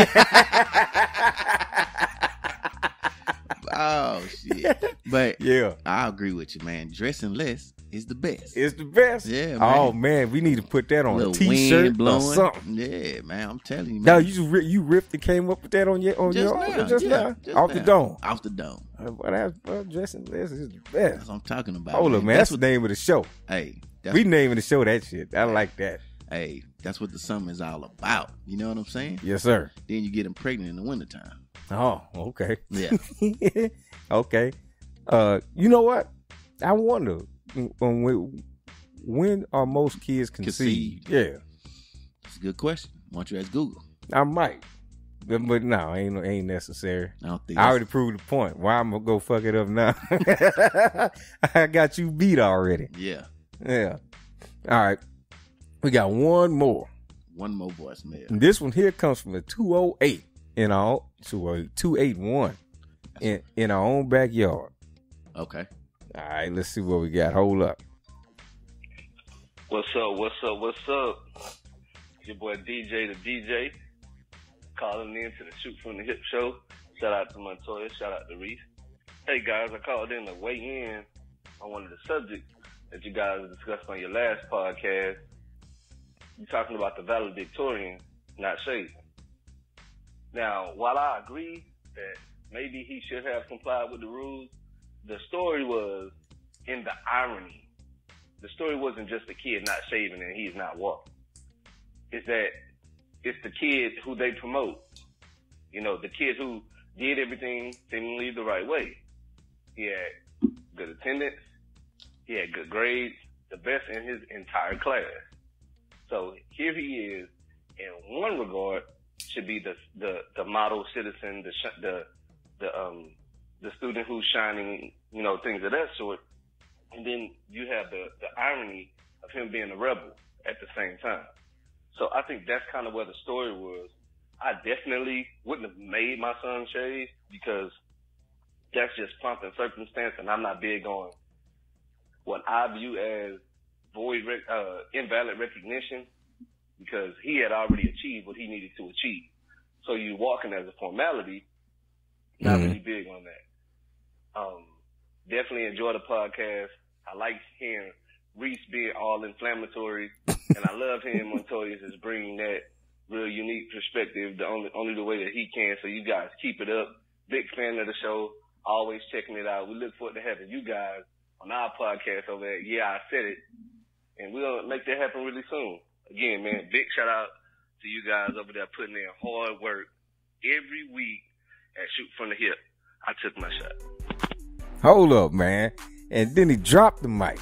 Oh shit! But Yeah. I agree with you, man. Dressing less is the best. It's the best. Yeah, man. Oh man, we need to put that on a Little t-shirt wind or blowing. something. Yeah, man. I'm telling you, man. No, you just ri- you ripped and came up with that on your on just your now, just yeah, now just off the now. dome. Off the dome. Uh, Well, that's well, dressing less is the That's best. what I'm talking about. Hold up, man. That's, what. the name of the show. Hey, that's, We naming the show that shit. I like that. hey, that's what the summer is all about. You know what I'm saying? Yes, sir. Then you get them pregnant in the wintertime. Oh, okay. Yeah. Okay. Uh, you know what? I wonder when, when, when are most kids conceived? Conceived. Yeah, It's a good question. Why don't you ask Google? I might, but, but no, ain't ain't necessary. I don't think. I that's- already proved the point. Why I'm gonna go fuck it up now? I got you beat already. Yeah. Yeah. All right. We got one more. One more voicemail. And this one here comes from the two oh eight in our two eighty-one in in our own backyard. Okay. All right, let's see what we got. Hold up. What's up? What's up? What's up? It's your boy D J the D J calling in to the Shoot from the Hip show. Shout out to Montoya. Shout out to Reese. Hey guys, I called in to weigh in on one of the subjects that you guys discussed on your last podcast. You're talking about the valedictorian not shaving. Now, while I agree that maybe he should have complied with the rules, the story was in the irony. The story wasn't just the kid not shaving and he's not walking. It's that it's the kid who they promote. You know, the kid who did everything seemingly the right way. He had good attendance. He had good grades, the best in his entire class. So here he is, in one regard, should be the the, the model citizen, the the the um the student who's shining, you know, things of that sort. And then you have the the irony of him being a rebel at the same time. So I think that's kind of where the story was. I definitely wouldn't have made my son shave because that's just pomp and circumstance, and I'm not big on what I view as void, rec- uh, invalid recognition, because he had already achieved what he needed to achieve. So you walking as a formality, not Mm-hmm. really big on that. Um, definitely enjoy the podcast. I like hearing Reese being all inflammatory, and I love hearing Montoya is bringing that real unique perspective, the only only the way that he can. So you guys keep it up. Big fan of the show. Always checking it out. We look forward to having you guys on our podcast over there. Yeah, I said it. And we'll make that happen really soon. Again, man, big shout out to you guys over there putting in hard work every week at Shoot From the Hip. I took my shot. Hold up, man. And then he dropped the mic.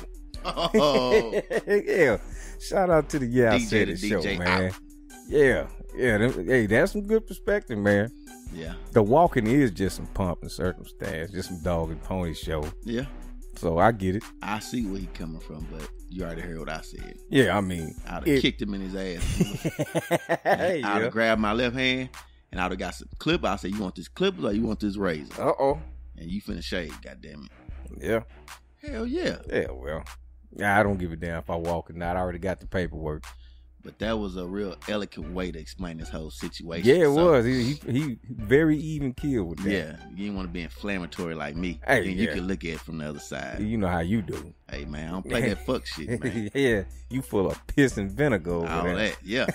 Oh. Yeah. Shout out to the Yeah I D J Said to It D show, J man. out. Yeah. Yeah. them- Hey, that's some good perspective, man. Yeah. The walking is just some pomp and circumstance, just some dog and pony show. Yeah. So I get it. I see where he coming from, but you already heard what I said. Yeah, I mean, I'd have it- kicked him in his ass. Hey, I'd yeah. have grabbed my left hand and I'd have got some clip. I said, you want this clip or you want this razor? Uh oh. And you finna shave, goddamn it. Yeah. Hell yeah. Yeah. Well, yeah, I don't give a damn if I walk or not. I already got the paperwork. But that was a real eloquent way to explain this whole situation. Yeah, it So, was. He, he he very even killed with that. Yeah, you didn't want to be inflammatory like me. Hey, then you yeah. can look at it from the other side. You know how you do. Hey man, I don't play that fuck shit, man. Yeah, you full of piss and vinegar over All there. that, yeah.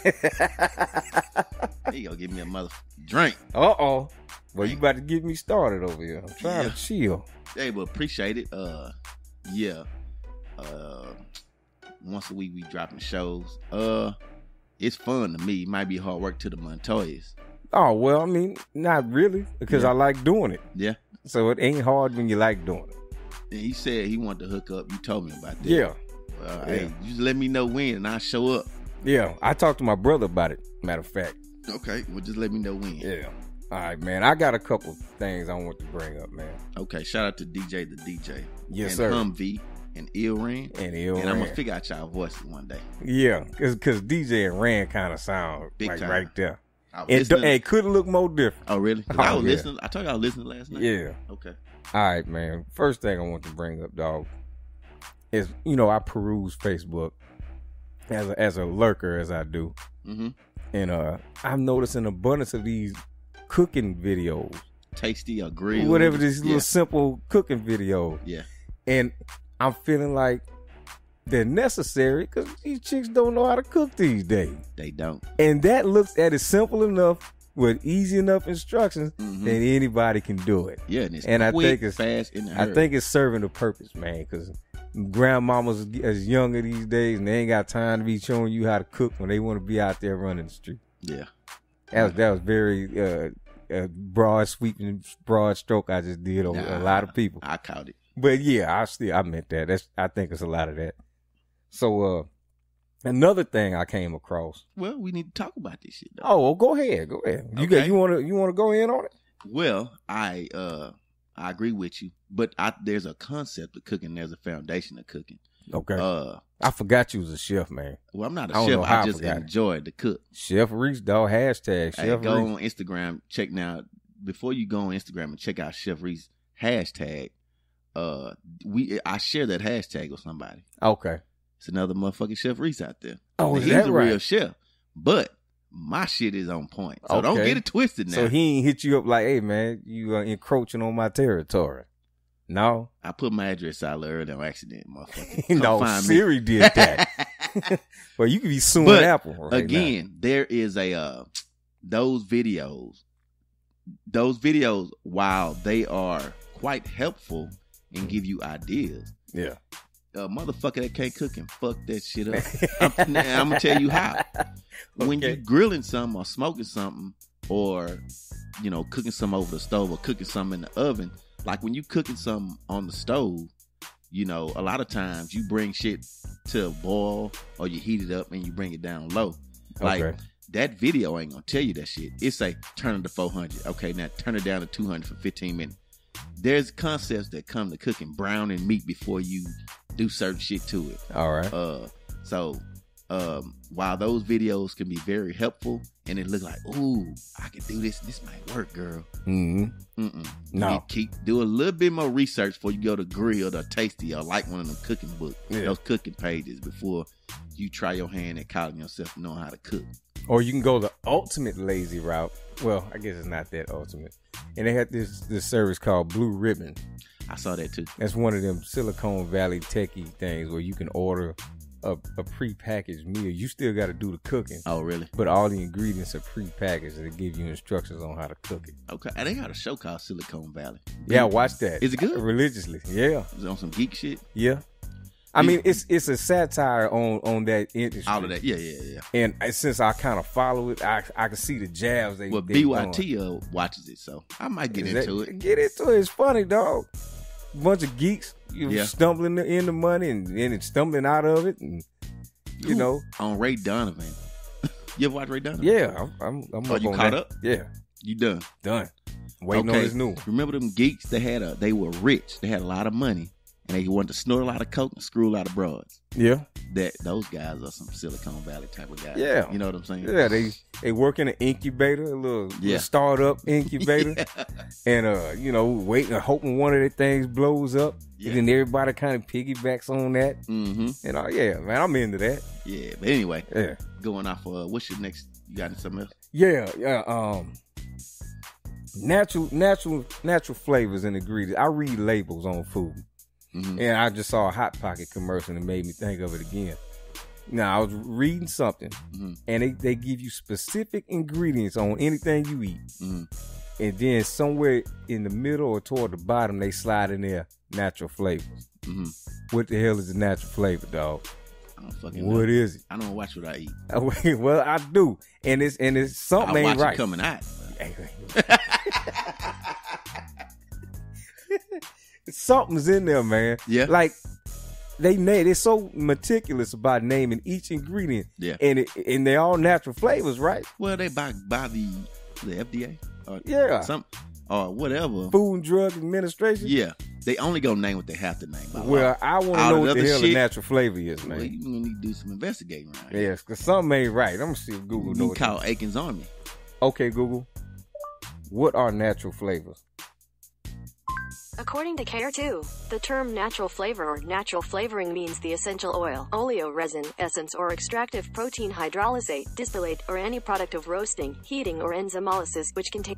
He gonna give me a mother drink. Uh oh. Well, you about to get me started over here. I'm trying Yeah. to chill. Hey, but appreciate it. Uh, yeah. Uh, once a week we dropping shows. Uh, it's fun to me. It might be hard work to the Montoyas. Oh well, I mean, not really, because Yeah. I like doing it. Yeah. So it ain't hard when you like doing it. And he said he wanted to hook up. You told me about that. Yeah. Well, Yeah. hey, you just let me know when, and I'll show up. Yeah. I talked to my brother about it, matter of fact. Okay. Well, just let me know when. Yeah. All right, man. I got a couple things I want to bring up, man. Okay. Shout out to D J the D J. Yes, and sir. Humvee and Il Ren. And Il And I'm gonna Ren. figure out y'all voices one day. Yeah, because D J and Rand kind of sound Big like time. right there. I was It, do- listening- it couldn't look more different. Oh, really? 'Cause Oh, I was yeah. listening. I told you I was listening last night. Yeah. Okay. All right, man. First thing I want to bring up, dog, is, you know, I peruse Facebook as a, as a lurker as I do. Mm-hmm. And uh, I'm noticing abundance of these cooking videos. Tasty or grilled. Whatever, these Yeah. little simple cooking videos. Yeah. And I'm feeling like they're necessary because these chicks don't know how to cook these days. They don't. And that looks at it simple enough with easy enough instructions Mhm. that anybody can do it. Yeah, and it's And I quick, think it's fast, and I think it's serving a purpose, man, because grandmamas as younger these days and they ain't got time to be showing you how to cook when they want to be out there running the street. Yeah. That was that was very uh, uh, broad sweeping broad stroke I just did on Nah, a lot of people. I caught it. But yeah, I still I meant that. That's I think it's a lot of that. So uh another thing I came across. Well, we need to talk about this shit, though. Oh, well, go ahead, go ahead. You got Okay. you want to you want to go in on it? Well, I uh I agree with you, but I, there's a concept of cooking. There's a foundation of cooking. Okay. Uh, I forgot you was a chef, man. well, I'm not a I don't know chef. how I I just forgot it. enjoy to cook. Chef Reese, dog. Hashtag Hey, Chef go Reese. on Instagram. Check now. Before you go on Instagram and check out Chef Reese hashtag. Uh, we I share that hashtag with somebody. Okay. It's another motherfucking Chef Reese out there. Oh, Now, is he's that a right? real chef, but my shit is on point. So don't Okay. get it twisted now. So he ain't hit you up like, hey, man, you uh, encroaching on my territory. No. I put my address out earlier on accident, motherfucker. No, Come find me. Siri did that. Well, you could be suing But Apple right again, there is a uh, those videos. Those videos, while they are quite helpful and give you ideas, now. Yeah. a motherfucker that can't cook and fuck that shit up. I'm, I'm gonna tell you how. When Okay. you grilling something or smoking something or, you know, cooking some over the stove or cooking some in the oven. Like when you cooking something on the stove, you know, a lot of times you bring shit to a boil or you heat it up and you bring it down low. Like Okay. that video ain't gonna tell you that shit. It say turn it to four hundred. Okay, now turn it down to two hundred for fifteen minutes. There's concepts that come to cooking browning meat before you do certain shit to it. All right. Uh, so um, while those videos can be very helpful and it look like, ooh, I can do this. This might work, girl. Mm-hmm. Mm-mm. No. You keep do a little bit more research before you go to Grill or Tasty or like one of them cooking books, Yeah. those cooking pages before you try your hand at calling yourself knowing how to cook. Or you can go the ultimate lazy route. Well, I guess it's not that ultimate. And they had this this service called Blue Ribbon. I saw that too. That's one of them Silicon Valley techie things where you can order a, a pre-packaged meal. You still got to do the cooking, Oh, really? but all the ingredients are pre-packaged and they give you instructions on how to cook it. Okay. And they got a show called Silicon Valley. Yeah, watch that. Is it good? Religiously. Yeah. Is it on some geek shit? Yeah. I mean, it's it's a satire on, on that industry. All of that. Yeah, yeah, yeah. And I- since I kind of follow it, I I can see the jabs they Well, they B Y doing. T uh, watches it, so I might get Is into that- it. Get into it. It's funny, dog. Bunch of geeks, you Yeah. stumbling in the money and then it's stumbling out of it, and you Ooh, know, on Ray Donovan. You ever watch Ray Donovan? yeah, I'm I'm, I'm Oh, up you on caught that. up? Yeah, You done? done. Waiting on Okay. his new. Remember them geeks? They had a. They were rich. They had a lot of money, and they wanted to snort a lot of coke and screw a lot of broads. Yeah, That those guys are some Silicon Valley type of guys. Yeah. You know what I'm saying? yeah. They they work in an incubator, a little, Yeah. little startup incubator, Yeah. and uh, you know, waiting, hoping one of their things blows up, Yeah. and then everybody kind of piggybacks on that. Mm-hmm. And uh, yeah, man, I'm into that. Yeah. But anyway, Yeah. going off. Uh, what's your next? You got something else? Yeah, yeah. Um, natural, natural, natural flavors and ingredients. I read labels on food, Mm-hmm. and I just saw a Hot Pocket commercial and it made me think of it again. Now I was reading something, Mhm. and they, they give you specific ingredients on anything you eat, Mm-hmm. and then somewhere in the middle or toward the bottom they slide in there natural flavors. Mm-hmm. What the hell is a natural flavor, dog? I don't fucking What know. is it? I don't watch what I eat. Well, I do, and it's and it's something I ain't watch right. it coming out. Something's in there, man. Yeah. Like they name they're so meticulous about naming each ingredient. Yeah. And it and they're all natural flavors, right? Well, they by by the the F D A or Yeah. some or whatever. Food and Drug Administration. Yeah, they only gonna name what they have to name. by law. Well, I want to All know that what the other hell shit- a natural flavor is, Well, man. you gonna need to do some investigating around here. Yes, because something ain't right. I'm gonna see if Google You knows. can what call Aiken's Army. it- Okay, Google. What are natural flavors? According to Care two, the term natural flavor or natural flavoring means the essential oil, oleo resin, essence or extractive protein hydrolysate, distillate, or any product of roasting, heating, or enzymolysis which contain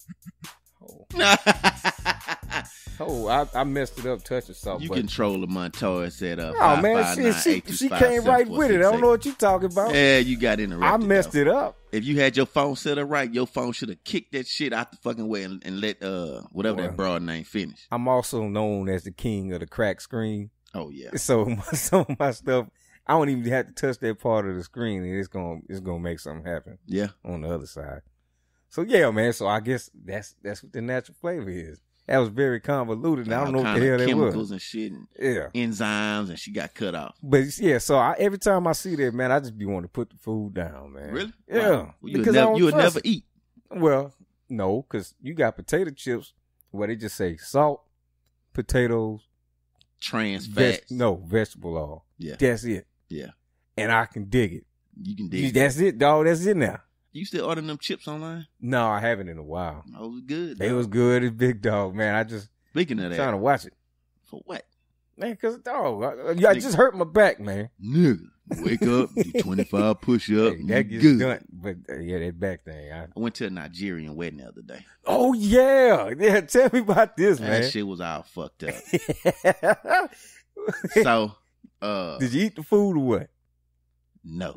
Oh, I, I messed it up touching something. You but- control the Montoya said up. Oh man, she she, she came right with it. I don't know what you talking about. Yeah, you got interrupted. I messed though. it up. If you had your phone set up right, your phone should have kicked that shit out the fucking way and, and let uh whatever Well. that broad name finish. I'm also known as the king of the crack screen. Oh yeah. So my, some of my stuff, I don't even have to touch that part of the screen, and it's gonna it's gonna make something happen Yeah. on the other side. So yeah, man. So I guess that's that's what the natural flavor is. That was very convoluted, and I don't All know what kind the of hell that chemicals was. and shit and Yeah, enzymes and she got cut off. but yeah. So I, every time I see that, man, I just be wanting to put the food down, man. Really? Yeah. Wow. Well, you would Because I never, don't you would trust never it. eat. Well, no, because you got potato chips where they just say salt, potatoes, Trans veg- fats. no vegetable oil. Yeah. That's it, Yeah. and I can dig it. You can dig. That's it, dog. That's it now. You still ordering them chips online? No, I haven't in a while. Oh, it was good. They dog. was good as Big Dog, man. I just Speaking of that, trying to watch it, for what? man. Cause dog, I, I just hurt my back, man. Nigga, wake up, do twenty-five push up. Hey, that gets good. done, but uh, yeah, that back thing. I, I went to a Nigerian wedding the other day. oh yeah, yeah. Tell me about this, That man. shit was all fucked up. So, uh, Did you eat the food or what? no.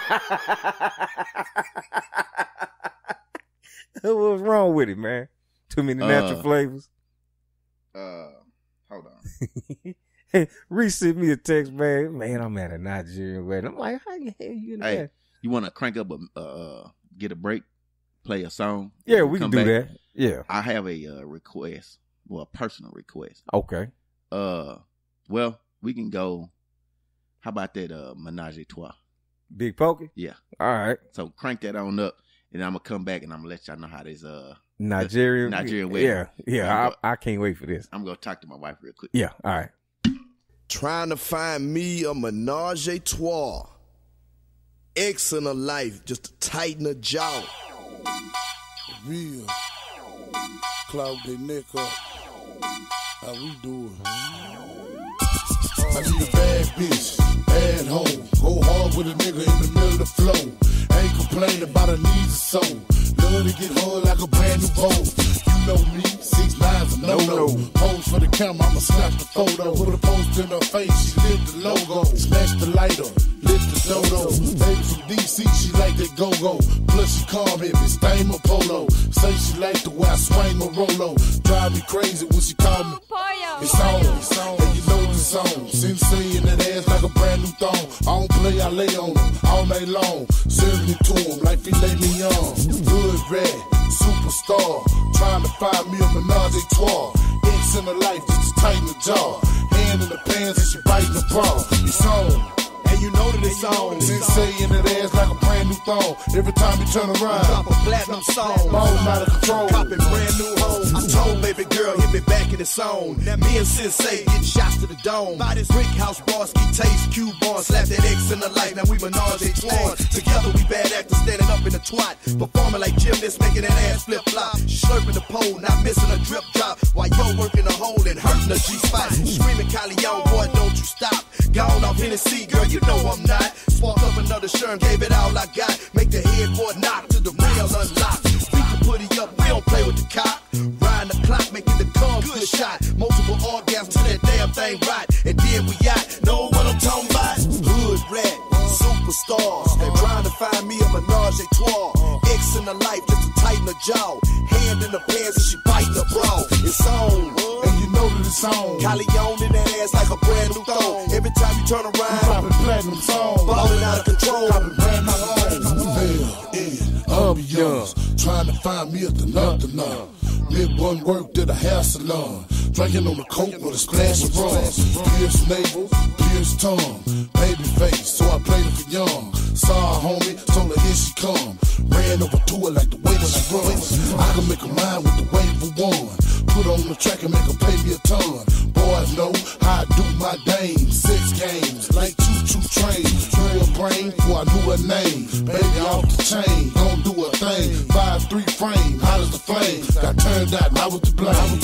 What's wrong with it, man? Too many natural Uh, flavors. Uh, hold on. Reese sent me a text, man. Man, I'm at a Nigerian wedding. I'm like, how the hell you in Hey, that? you want to crank up a uh, get a break? play a song? Yeah, we Come can do back? that. Yeah. I have a uh, request, well, a personal request. Okay. Uh, well, we can go. How about that? Uh, Menage a Trois. Big Pokey? Yeah. All right. So crank that on up, and I'm gonna come back and I'm gonna let y'all know how this uh Nigerian. Nigerian wedding. Yeah. Yeah. I, I can't wait for this. I'm gonna talk to my wife real quick. Yeah. All right. Trying to find me a menage a trois. X in a life just to tighten the jaw. Real. Cloud their neck up. How we do it? I need a bad bitch, bad hoe. Go hard with a nigga in the middle of the flow. Ain't complaining about her needs or so. Love to get hard like a brand new boat. You know me, six nines a no-no. Pose for the camera, I'ma snap the photo. Put a post in her face, she lit the logo. Smash the lighter, lit the dodo. Baby from D C, she like that go-go. Plus she call me if it's Dame or Polo. Say she like the way I swing my Rolo. Drive me crazy when she call me. It's on, it's on, and you know the song. Sensei in that ass like a brand new thong. I don't play, I lay on them all night long. Serving it to them like filet mignon. Good red, superstar. Trying to find me a menage a trois. X in the life just to tighten the jaw. Hand in the pants and she biting the bra. It's on. And you know that it's on. Sensei in that ass like a brand new thong. Every time you turn around, Drop a platinum song. ballin' out of control. Copping brand new homes. I told baby girl, hit me back in the zone. Now me and Sensei getting shots to the dome. By this brick house, Barsky, Taste, Q-Bar, slap that X in the light. Now we menage a trois. Together we bad actors standing up in the twat. Performing like gymnasts, making that ass flip flop. Slurping the pole, not missing a drip drop. While yo working a hole and hurting a G-spot. Screaming Cali, yo, boy, don't you stop. Gone off Hennessy, girl, you know I'm not. Spark up another sherm, gave it all I got. Make the headboard knock to the rail unlock. We can put it up, we don't play with the cock. Riding the clock, making the cum good shot. Multiple orgasms till that damn thing right. And then we got, know what I'm talking about? Hood rat, superstars. They trying to find me a menage a trois. X in the life just to tighten the jaw. Hand in the pants and she biting the bra. It's on. And you know that it's on. Callion in that ass like a brand new thong. Every time you turn around, Dropping platinum songs. ballin' out of control. Dropping brand new homes. Hell, yeah, ambiance. Trying to find me at the nothing now. Mid one work to the hair salon. Drinking on the coke with a splash of rum. Pierce navel, pierce tongue. Baby face, so I played it for young. Saw her homie, told her here she come. Ran over to her like the way that she runs. I can make a mind with the wave of one. Put on the track and make her pay me a ton. Boys know how I do my dame. Six games, like choo-choo trains. Trail brain, before I knew her name. Baby off the chain, gon' do her thing. Five three frame, hot as the flame. Got turned out, now with the blame.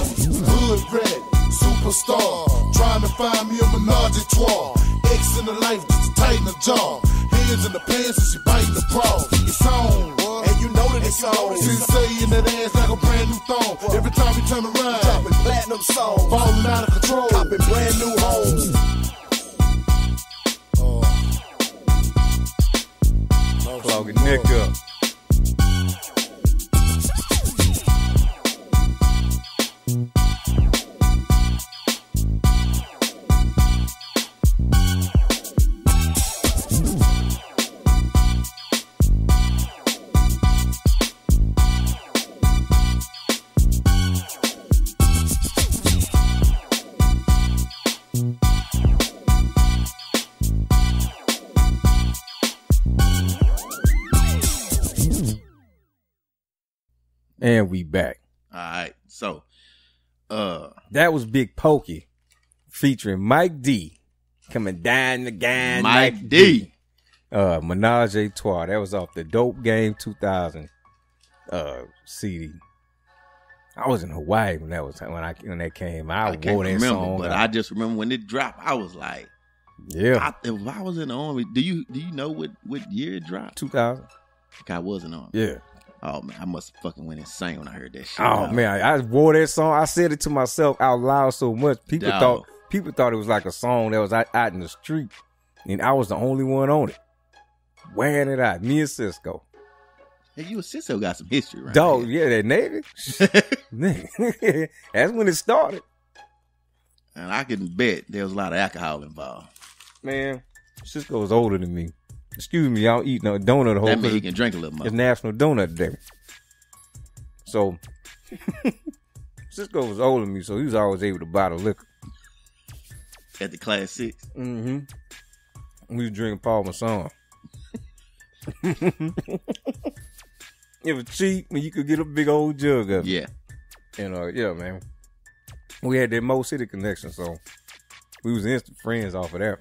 Hood red, superstar. Trying to find me a menage a trois. X in the life just to tighten the jaw. Hands in the pants and she biting the bra. It's on. And you know that it's on. Sensei in that ass like a brand new thong. Every time you turn around, Dropping platinum songs. falling out of control. Copping brand new homes. Clog your neck up. And we back. All right. So, uh, That was Big Pokey featuring Mike D. Coming down the gang. Mike D. Uh, Menage a Trois. That was off the Dope Game two thousand uh, C D. I was in Hawaii when that was when I when that came. I, I can't wore that remember, song. but out. I just remember when it dropped. I was like, yeah, I, if I was in the army, do you do you know what what year it dropped? two thousand. Like I was in the army. Yeah. Oh man, I must have fucking went insane when I heard that shit. Oh dog. man, I wore that song. I said it to myself out loud so much. People Dog. thought people thought it was like a song that was out, out in the street, and I was the only one on it. Wearing it out, me and Cisco. Hey, you and Cisco got some history, right? Dog, yeah, that Navy. Nigga. That's when it started. And I can bet there was a lot of alcohol involved. Man, Cisco was older than me. Excuse me, y'all eat no donut the whole That means day. he can drink a little more. It's National Donut Day. So Cisco was older than me, so he was always able to buy the liquor. At the class six. Mm-hmm. We was drinking Paul Masson. It was cheap and you could get a big old jug of it. Yeah. And uh yeah, man. We had that Mo City connection, so we was instant friends off of that.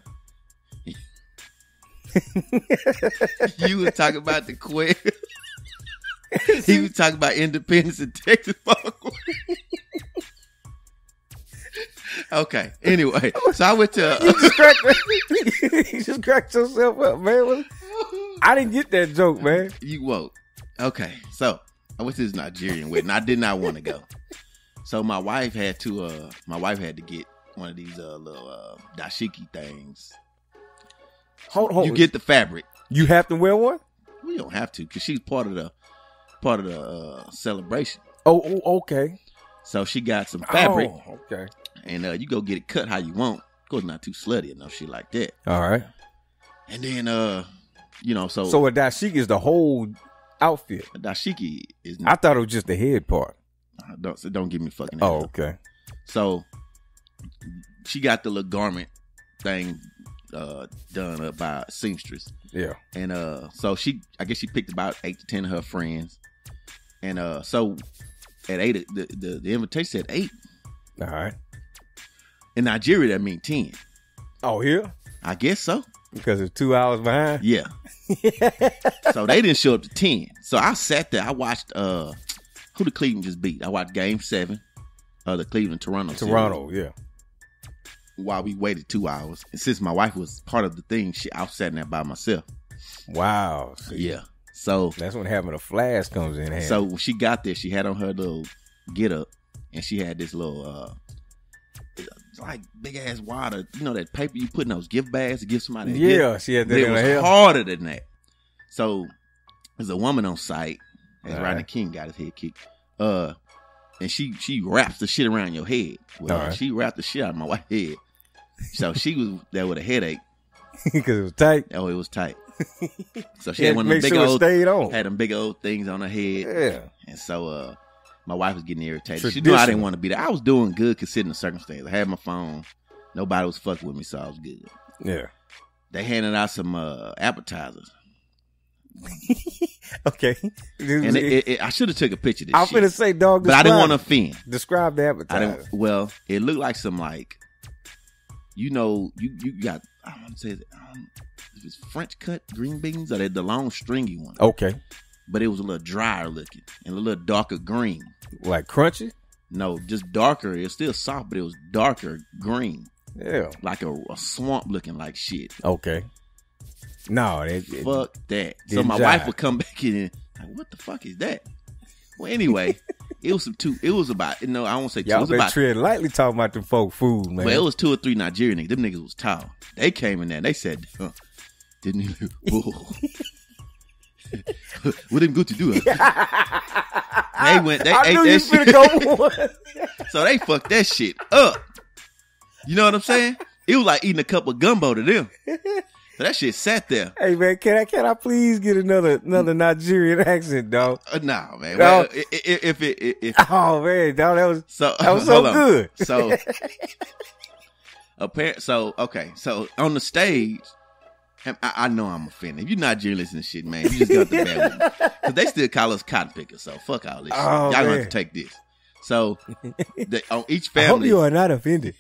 You was talking about the quail. He was talking about Independence and Texas Parkway. Okay. Anyway, so I went to. Uh, you, just cracked, you just cracked yourself up, man. I didn't get that joke, man. You won't. Okay, so I went to this Nigerian wedding. I did not want to go. So my wife had to. Uh, my wife had to get one of these uh, little uh, dashiki things. Hold, hold. You get the fabric. You have to wear one? We don't have to, because she's part of the part of the uh, celebration. Oh, oh, okay. So she got some fabric. Oh, okay. And uh, you go get it cut how you want. Of course, not too slutty or no shit like that. All right. And then, uh, you know, so so a dashiki is the whole outfit. A dashiki is. I thought it was just the head part. Uh, don't so don't give me fucking. Oh, up. Okay. So she got the little garment thing uh, done up by a seamstress. Yeah. And uh, so she, I guess she picked about eight to ten of her friends. And uh, so at eight, the, the, the invitation said eight. All right. In Nigeria, that means ten. Oh, here? I guess so. Because it's two hours behind? Yeah. So they didn't show up to ten. So I sat there. I watched uh, who the Cleveland just beat. I watched game seven of the Cleveland-Toronto Toronto, series. yeah. While we waited two hours. And since my wife was part of the thing, she, I was sitting there by myself. Wow. See, yeah. So that's when having a flash comes in handy. So when she got there, she had on her little get up, and she had this little uh like big ass water, you know, that paper you put in those gift bags to give somebody a yeah gift? She had that but in it was her hair. harder than that. So there's a woman on site, as All Rodney right. King got his head kicked, uh and she she wraps the shit around your head. Well, All right. she wrapped the shit out of my wife's head, so she was there with a headache because it was tight. Oh, it was tight. So she Yeah, had one of them make big sure it old stayed on. had them big old things on her head. Yeah. And so uh my wife was getting irritated. She knew I didn't want to be there. I was doing good considering the circumstances. I had my phone. Nobody was fucking with me, so I was good. Yeah. They handed out some uh, appetizers. Okay. And it, it, it, I should have took a picture of this I'm shit. finna say, dog, But I didn't describe want to offend. Describe the I appetizer. didn't, well, it looked like some like, you know, you, you got, I don't want to say, um, if it's French cut green beans or they're the long stringy one. Okay. But it was a little drier looking and a little darker green. Like crunchy? No, just darker. It's still soft, but it was darker green. Yeah. Like a, a swamp looking like shit. Okay. No, it, it, Fuck that. So didn't my jive. wife would come back in and like, what the fuck is that? Well, anyway, it was some two. It was about, you know, I won't say two. It y'all was been about, tread lightly talking about them folk food, man. well, it was two or three Nigerian niggas. Them niggas was tall. They came in there and they said, huh, didn't he? What them good to do? They went, they I ate knew that you shit. finna go one. So they fucked that shit up. You know what I'm saying? It was like eating a cup of gumbo to them. So that shit sat there. Hey man, can I can I please get another another Nigerian accent, dog? Uh, nah, man. No. Well, if, if, if it, if, Oh man, dog, that was so, that was so hold on. good. So, apparent. So, okay. So on the stage, I, I know I'm offended. If you're Nigerian listening to shit, man, you just got the bad with me. Because they still call us cotton pickers. So fuck all this shit. Oh, Y'all gonna man. have to take this. So the, on each I hope family, you are not offended.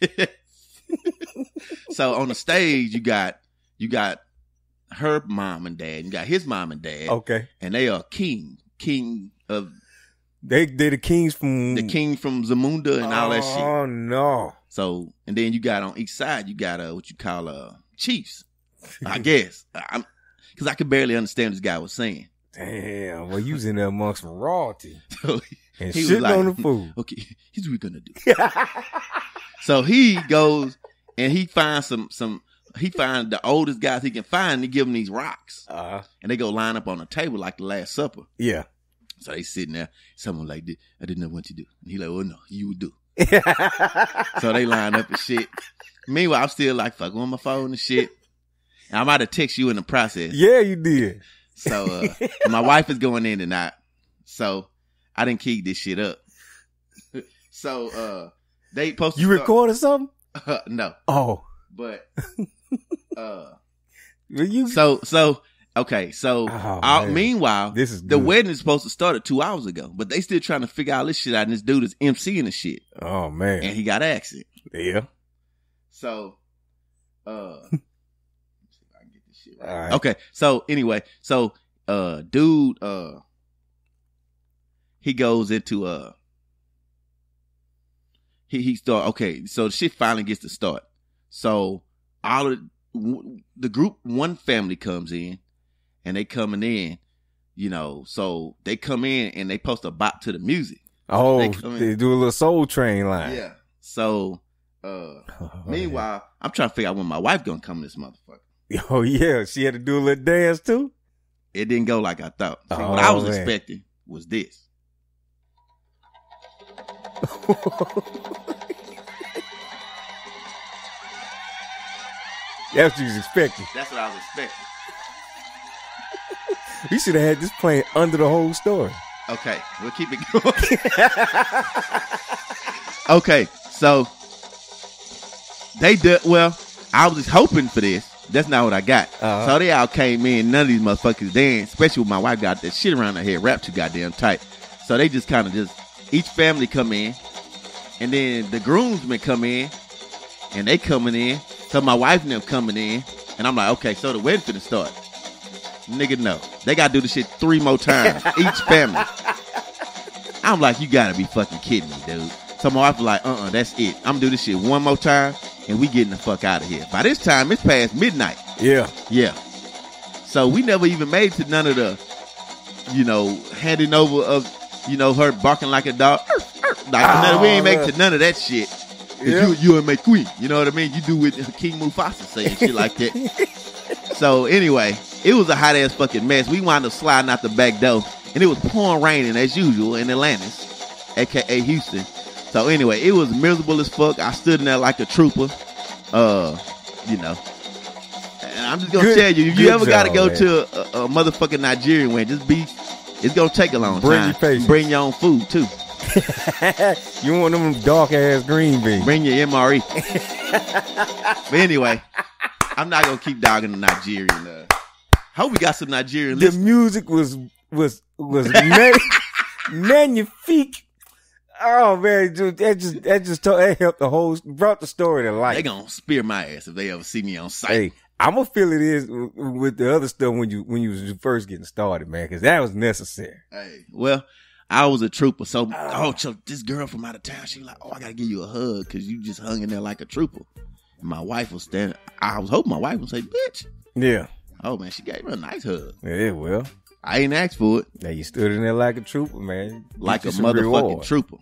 so on the stage, you got you got her mom and dad, you got his mom and dad. Okay. And they are king, king of They they the kings from the king from Zamunda and all that shit. Oh no. So and then you got on each side, you got uh what you call uh chiefs, I guess. I'm because I could barely understand what this guy was saying. Damn, well, you was in there amongst royalty So and he was shitting like, on the food. Okay, here's what we're gonna do. So he goes and he finds some some. He finds the oldest guys he can find and he give them these rocks. Uh-huh. And they go line up on a table like the Last Supper. Yeah. So they sitting there. Someone like, I didn't know what to do. And he like, oh no, you would do. So they line up and shit. Meanwhile, I'm still like fucking on my phone and shit. And I might have text you in the process. Yeah, you did. So uh, my wife is going in tonight. So I didn't keep this shit up. So uh, they supposed to You start- recorded something? Uh, no. Oh. But uh, you so so okay. So Oh, uh, man. meanwhile, This is the good. wedding is supposed to start at two hours ago, but they still trying to figure out this shit out. And this dude is emceeing the shit, Oh man. and he got accent. Yeah. So, uh, let's see if I can get this shit right. All right. Okay. So anyway, so uh, dude, uh, he goes into uh, he he start okay. So the shit finally gets to start. So all of the group, one family comes in, and they coming in, you know. So they come in and they post a bop to the music. Oh, They they, come in. do a little Soul Train line. Yeah. So, uh, Oh, meanwhile, I'm trying to figure out when my wife gonna come to this motherfucker. yeah. Oh yeah, she had to do a little dance too. It didn't go like I thought. See, Oh, what I was man. expecting was this. That's what you was expecting. That's what I was expecting. We should have had this playing under the whole story. Okay, we'll keep it going. Okay, so they did well. I was just hoping for this. That's not what I got. Uh-huh. So they all came in. None of these motherfuckers danced, especially when my wife got that shit around her head wrapped too goddamn tight. So they just kind of just each family come in, and then the groomsmen come in, and they coming in. So my wife and them coming in, and I'm like, okay, so the wedding finna start. Nigga, no. They gotta do the shit three more times, each family. I'm like, you gotta be fucking kidding me, dude. So my wife was like, uh-uh, that's it. I'm gonna do this shit one more time, and we getting the fuck out of here. By this time, it's past midnight. Yeah. Yeah. So we never even made it to none of the, you know, handing over of, you know, her barking like a dog. Like, none, we ain't make it to none of that shit. 'Cause Yeah. You, you and my queen. You know what I mean? You do what King Mufasa say and shit like that. So anyway, it was a hot ass fucking mess. We wound up sliding out the back door, and it was pouring raining as usual in Atlantis, aka Houston. So anyway, it was miserable as fuck. I stood in there like a trooper. Uh, you know. And I'm just gonna Good- tell you, if you good ever gotta job, go man. to a, a motherfucking Nigerian wedding, just be. It's gonna take a long Bring time. your patience. Bring your own food too. You want them dark ass green beans. Bring your M R E. But anyway, I'm not gonna keep dogging the Nigerian. Uh, hope we got some Nigerian The listeners. music was was was man, magnifique. Oh man, dude, that just that just told, that helped the whole brought the story to life. They gonna spear my ass if they ever see me on site. Hey, I'm gonna feel it is with the other stuff when you when you was first getting started, man, because that was necessary. Hey, well, I was a trooper, so oh, so this girl from out of town, she was like, oh, I gotta give you a hug because you just hung in there like a trooper. And my wife was standing. I was hoping my wife would say, bitch. Yeah, Oh man, she gave me a nice hug. yeah, well, I ain't asked for it. now you stood in there like a trooper, man, Like a Get you some motherfucking reward. trooper.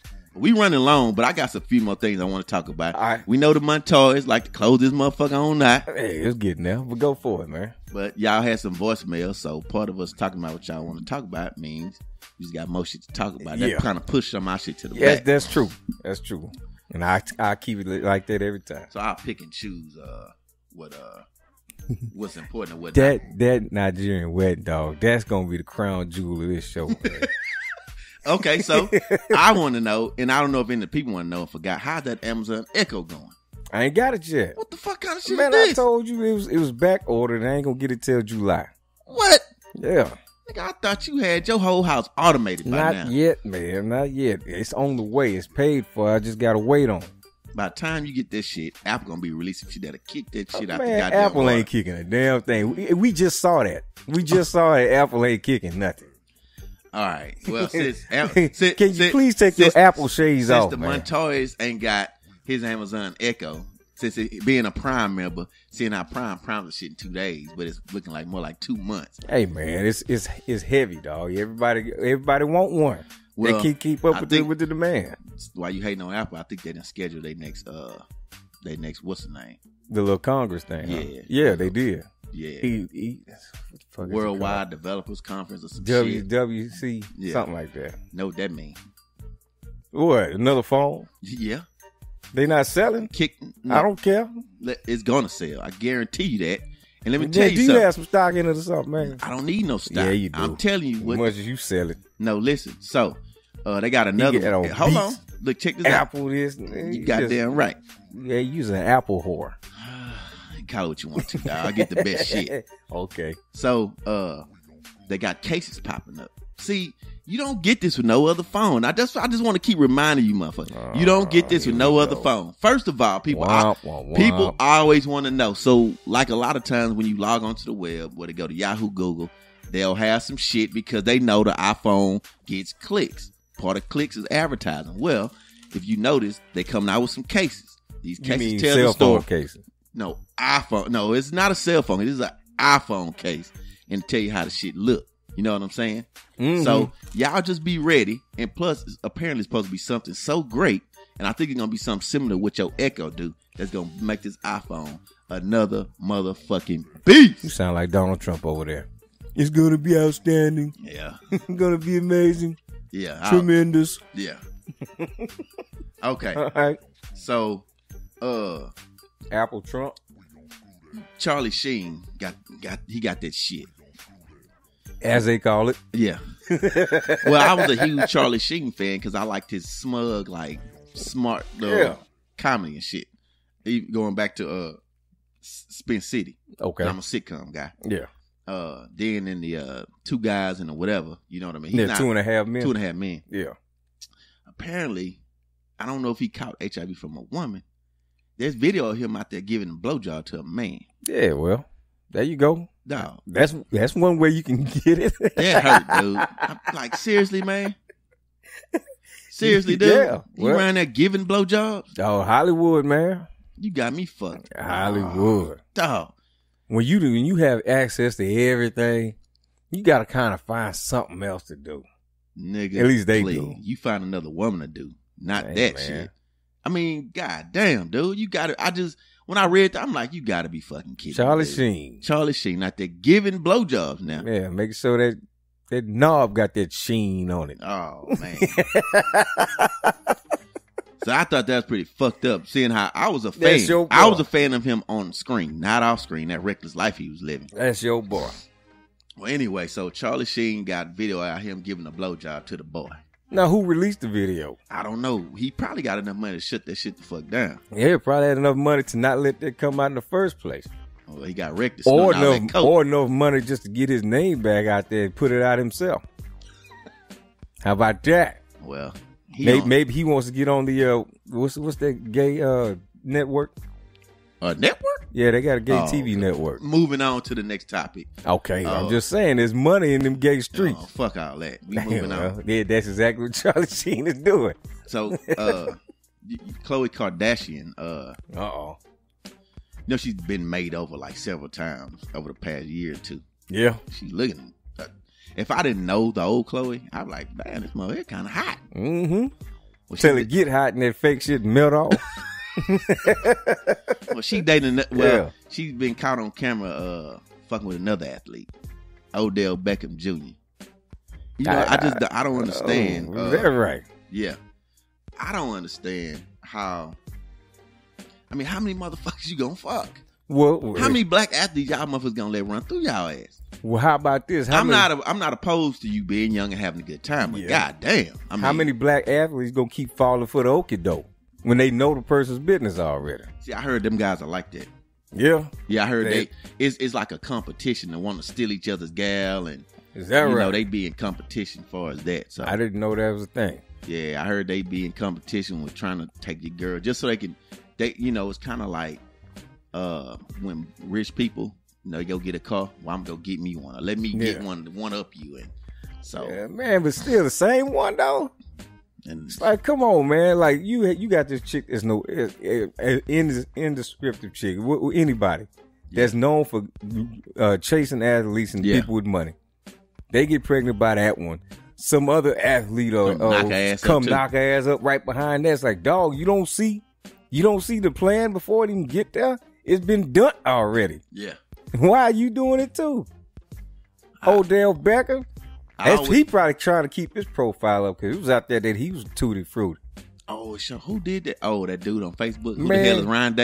We running long, but I got some few more things I want to talk about. All right. We know the Montoyas like to close this motherfucker on night, Hey, it's getting there, but go for it, man. but y'all had some voicemail, so part of us talking about what y'all want to talk about means we just got more shit to talk about. That Yeah. kind of push some of our shit to the Yes, back. that's true. That's true, and I I keep it like that every time. So I'll pick and choose uh, what uh, what's important and what That that Nigerian wedding dog, that's gonna be the crown jewel of this show, man. not. Okay, so I want to know, and I don't know if any of the people want to know. I forgot how's that Amazon Echo going? I ain't got it yet. What the fuck kind of shit Man, is I this? told you it was it was back ordered. I ain't gonna get it till July. What? Yeah, Nigga, I thought you had your whole house automated by not now. yet, man. Not yet. It's on the way. It's paid for. I just gotta wait on it. By the time you get this shit, Apple gonna be releasing shit that'll kick that shit out the Man, goddamn Apple water. ain't kicking a damn thing. We, we just saw that. We just saw that Apple ain't kicking nothing. All right. Well, since, since Can you since- please take since- your Apple shades since off, the man? Montoyas ain't got his Amazon Echo, since it, being a Prime member, seeing our Prime Prime the shit in two days, but it's looking like more like two months. Hey man, it's it's it's heavy, dog. Everybody everybody want one. Well, they can't keep up I with the, think- with the demand. While you hating on Apple, I think they done scheduled their next uh their next what's the name? The little Congress thing. huh? Yeah. yeah, they did. Yeah. E, e, what the fuck is it Worldwide Developers Conference or some called? shit. W W C, Yeah. something like that. Know what that mean? What? Another phone? Yeah. They not selling? Kick. I don't care. It's gonna sell. I guarantee you that. And let me Yeah, tell do you you something. have some stock in it or something, man? I don't need no stock. Yeah, you do. I'm telling you As what. much as you sell it. No, listen. So, uh, they got another. get on one. Hold on. beats. Look, check this Apple out. this. You goddamn right. Yeah, you use an Apple whore. Call it what you want to. Dog. I get the best shit. Okay. So, uh, they got cases popping up. See, you don't get this with no other phone. I just, I just want to keep reminding you, motherfucker. You don't get this with no other phone. First of all, people, Womp, I, womp, people womp. always want to know. So, like a lot of times when you log onto the web, where they go to Yahoo, Google, they'll have some shit because they know the iPhone gets clicks. Part of clicks is advertising. Well, if you notice, they coming out with some cases. These You cases mean tell cell the story. phone cases? No, iPhone. No, it's not a cell phone. It is an iPhone case, and tell you how the shit look. You know what I'm saying? Mhm. So y'all just be ready. And plus, it's apparently it's supposed to be something so great, and I think it's gonna be something similar to what your Echo do. That's gonna make this iPhone another motherfucking beast. You sound like Donald Trump over there. It's gonna be outstanding. Yeah, gonna be amazing. yeah, I'll- Tremendous. yeah. Okay, All right. so uh, Apple Trump. Charlie Sheen got got he got that shit. As they call it. Yeah. Well, I was a huge Charlie Sheen fan because I liked his smug, like smart uh, Yeah. comedy and shit. Even going back to uh, S- Spin City. Okay. I'm a sitcom guy. Yeah. Uh, then in the uh, Two Guys and the whatever, you know what I mean? He's Yeah, not- Two and a Half Men. Two and a half men. Yeah. Apparently, I don't know if he caught H I V from a woman. There's video of him out there giving a blowjob to a man. Yeah, well, there you go. Dog. That's that's one way you can get it. That hurt, dude. I'm like, seriously, man? Seriously, dude? Yeah, You well- around there giving blowjobs? Oh, Hollywood, man. You got me fucked. Hollywood. Dog. When you do, when you have access to everything, you got to kind of find something else to do. Nigga. At least they please. do. You find another woman to do. Not Hey, that man. shit. I mean, god damn, dude. You got to, I just, when I read that, I'm like, you got to be fucking kidding Charlie me, dude. Sheen. Charlie Sheen out there giving blowjobs now. Yeah, make sure that that knob got that sheen on it. Oh, man. So I thought that was pretty fucked up, seeing how I was a fan. That's your I boy. was a fan of him on screen, not off screen, that reckless life he was living. That's your boy. Well, anyway, so Charlie Sheen got video out of him giving a blowjob to the boy. Now, who released the video? I don't know. He probably got enough money to shut that shit the fuck down. Yeah, probably had enough money to not let that come out in the first place. Well, he got wrecked. Or Or all that enough, coke. or enough money just to get his name back out there and put it out himself. How about that? Well, he maybe, on- maybe he wants to get on the uh, what's what's that gay uh network? A network? Yeah, they got a gay Oh, T V network. Moving on to the next topic. Okay, I'm Oh. just saying, there's money in them gay streets. Oh, fuck all that. We Damn, moving well, on. yeah, that's exactly what Charlie Sheen is doing. So, uh, Khloe Kardashian, uh, Uh oh. you know, she's been made over like several times over the past year or two. Yeah. She's looking. Uh, if I didn't know the old Khloe, I'd be like, man, this mother kind of hot. Mm-hmm. Well, Till she, it get hot and that fake shit melt off. well, she dating. Well, Yeah. she's been caught on camera uh, fucking with another athlete, Odell Beckham Junior You know, I just I don't understand. Oh, uh, is that right? Yeah, I don't understand how. I mean, how many motherfuckers you gonna fuck? Well, How many black athletes y'all motherfuckers gonna let run through y'all ass? Well, how about this? How I'm many, not. A, I'm not opposed to you being young and having a good time, but Yeah. goddamn, I mean, how many black athletes gonna keep falling for the okie doke when they know the person's business already? See, I heard them guys are like that. Yeah. Yeah, I heard They- they. It's it's like a competition to want to steal each other's gal, and Is that you right? know they be in competition as far as that. So I didn't know that was a thing. yeah, I heard they be in competition with trying to take your girl just so they can. They you know it's kind of like uh when rich people you know you go get a car. Well, I'm gonna go get me one. Or let me get Yeah. one to one up you, and so Yeah, man, but still the same one though. and It's like, come on, man. Like you, you got this chick that's no indescriptive indescriptive chick. Wh- wh- Anybody that's known for uh, chasing athletes and Yeah. people with money, they get pregnant by that one. Some other athlete or Come knock uh, her ass up, come too. knock her ass up right behind that. It's like, dog, you don't see, you don't see the plan before it even get there. It's been done already. yeah. Why are you doing it too? Odell Beckham. I That's- always- he probably trying to keep his profile up because it was out there that he was tutti frutti. Oh, sure. Who did that? Oh, that dude on Facebook. Who Man. the hell is Ryan Davis?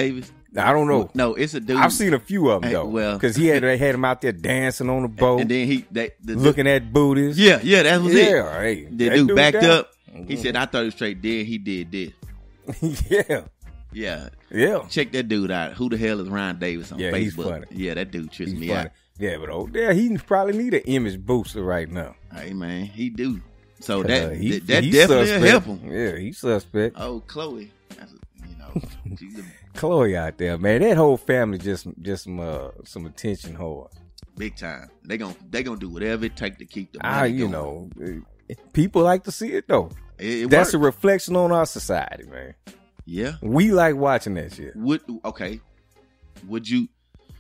I don't know. No, it's a dude. I've seen a few of them Hey, though. well- because he had they had him out there dancing on the boat, And then he they, the, looking at booties. Yeah, yeah, that was it. Yeah, hey, The that dude dude backed down. up. He said, "I thought it was straight." Then he did this. yeah, Yeah, yeah, check that dude out. Who the hell is Ryan Davis on Yeah, Facebook? he's funny. Yeah, that dude trips he's me funny. out. Yeah, but oh, yeah, he probably need an image booster right now. Hey man, he do. So 'Cause, that uh, he- that, that he definitely suspect. help him. Yeah, he's suspect. Oh, Chloe, that's a, you know, she's a Chloe out there, man. That whole family just just some uh, some attention whores. big time. They gon' they gonna do whatever it take to keep the money Ah, you going. know, uh, people like to see it though. It, it That's works. a reflection on our society, man. Yeah. We like watching that shit. Would okay? Would you?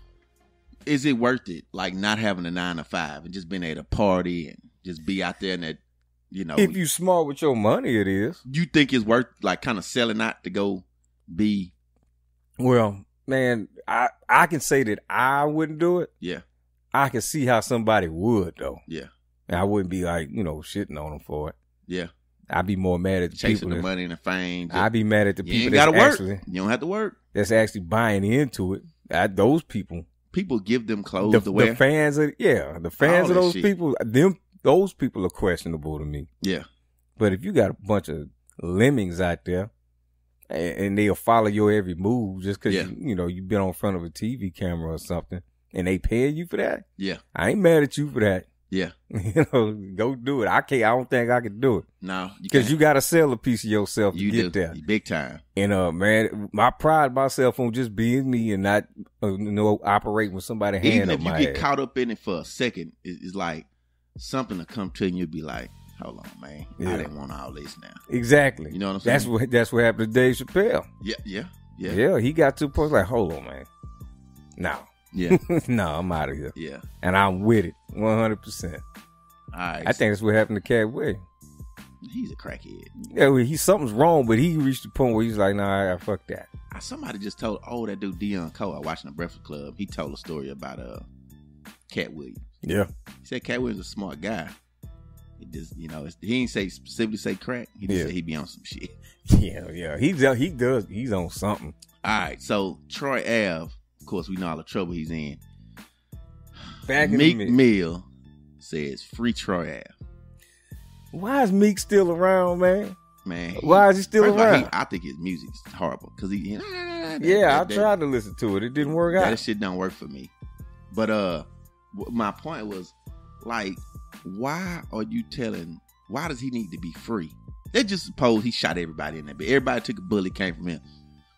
Is it worth it? Like not having a nine to five and just being at a party and just be out there and that, you know. If you smart with your money, it is. you think it's worth like kind of selling out to go be? Well, man, I I can say that I wouldn't do it. Yeah. I can see how somebody would though. Yeah. And I wouldn't be like, you know, shitting on them for it. Yeah. I'd be more mad at the Chasing people the that- money and the fame. I'd be mad at the you people ain't that's gotta work. actually You don't have to work. that's actually buying into it. I, those people, People give them clothes the, to wear. the fans of yeah, the fans All of that those shit. people, them those people are questionable to me. Yeah. But if you got a bunch of lemmings out there, and, and they'll follow your every move just because Yeah. you, you know you've been on front of a T V camera or something, and they paying you for that, Yeah. I ain't mad at you for that. Yeah. You know, go do it. I can't. I don't think I could do it No. because can't. you got to sell a piece of yourself to you get do there. big time. And uh, man, my pride myself on just being me and not uh, you know operating with somebody hand Even up if you my get ass. caught up in it for a second, it- it's like something to come to you and you'll be like, hold on, man. Yeah. I didn't want all this now. Exactly. You know what I'm That's saying? what that's what happened to Dave Chappelle. Yeah, yeah, yeah. Yeah, he got to a point like, hold on, man. No. Yeah. no, I'm out of here. Yeah. And I'm with it one hundred percent. All right. I think that's what happened to Cat Williams. he's a crackhead. Yeah, well, he something's wrong, but he reached the point where he's like, nah, I fuck that. Uh, Somebody just told, oh, that dude Dion Cole, I watching the Breakfast Club. He told a story about uh Cat Williams. Yeah. He said Cat Williams is a smart guy. He just, you know, it's, he ain't say specifically say crack. He just Yeah. said he be on some shit. Yeah, yeah. He does, he does, he's on something. All right, so Troy Ave, of course, we know all the trouble he's in. Back in Meek the mix. Mill says free Troy Ave. Why is Meek still around, man? Man, he- Why is he still first of all, around? he- I think his music's horrible because he. You know, that- Yeah, I that- tried to listen to it. It didn't work That out. shit don't work for me. But uh, w- my point was like, why are you telling? Why does he need to be free? They just suppose he shot everybody in that bed. Everybody took a bullet, came from him.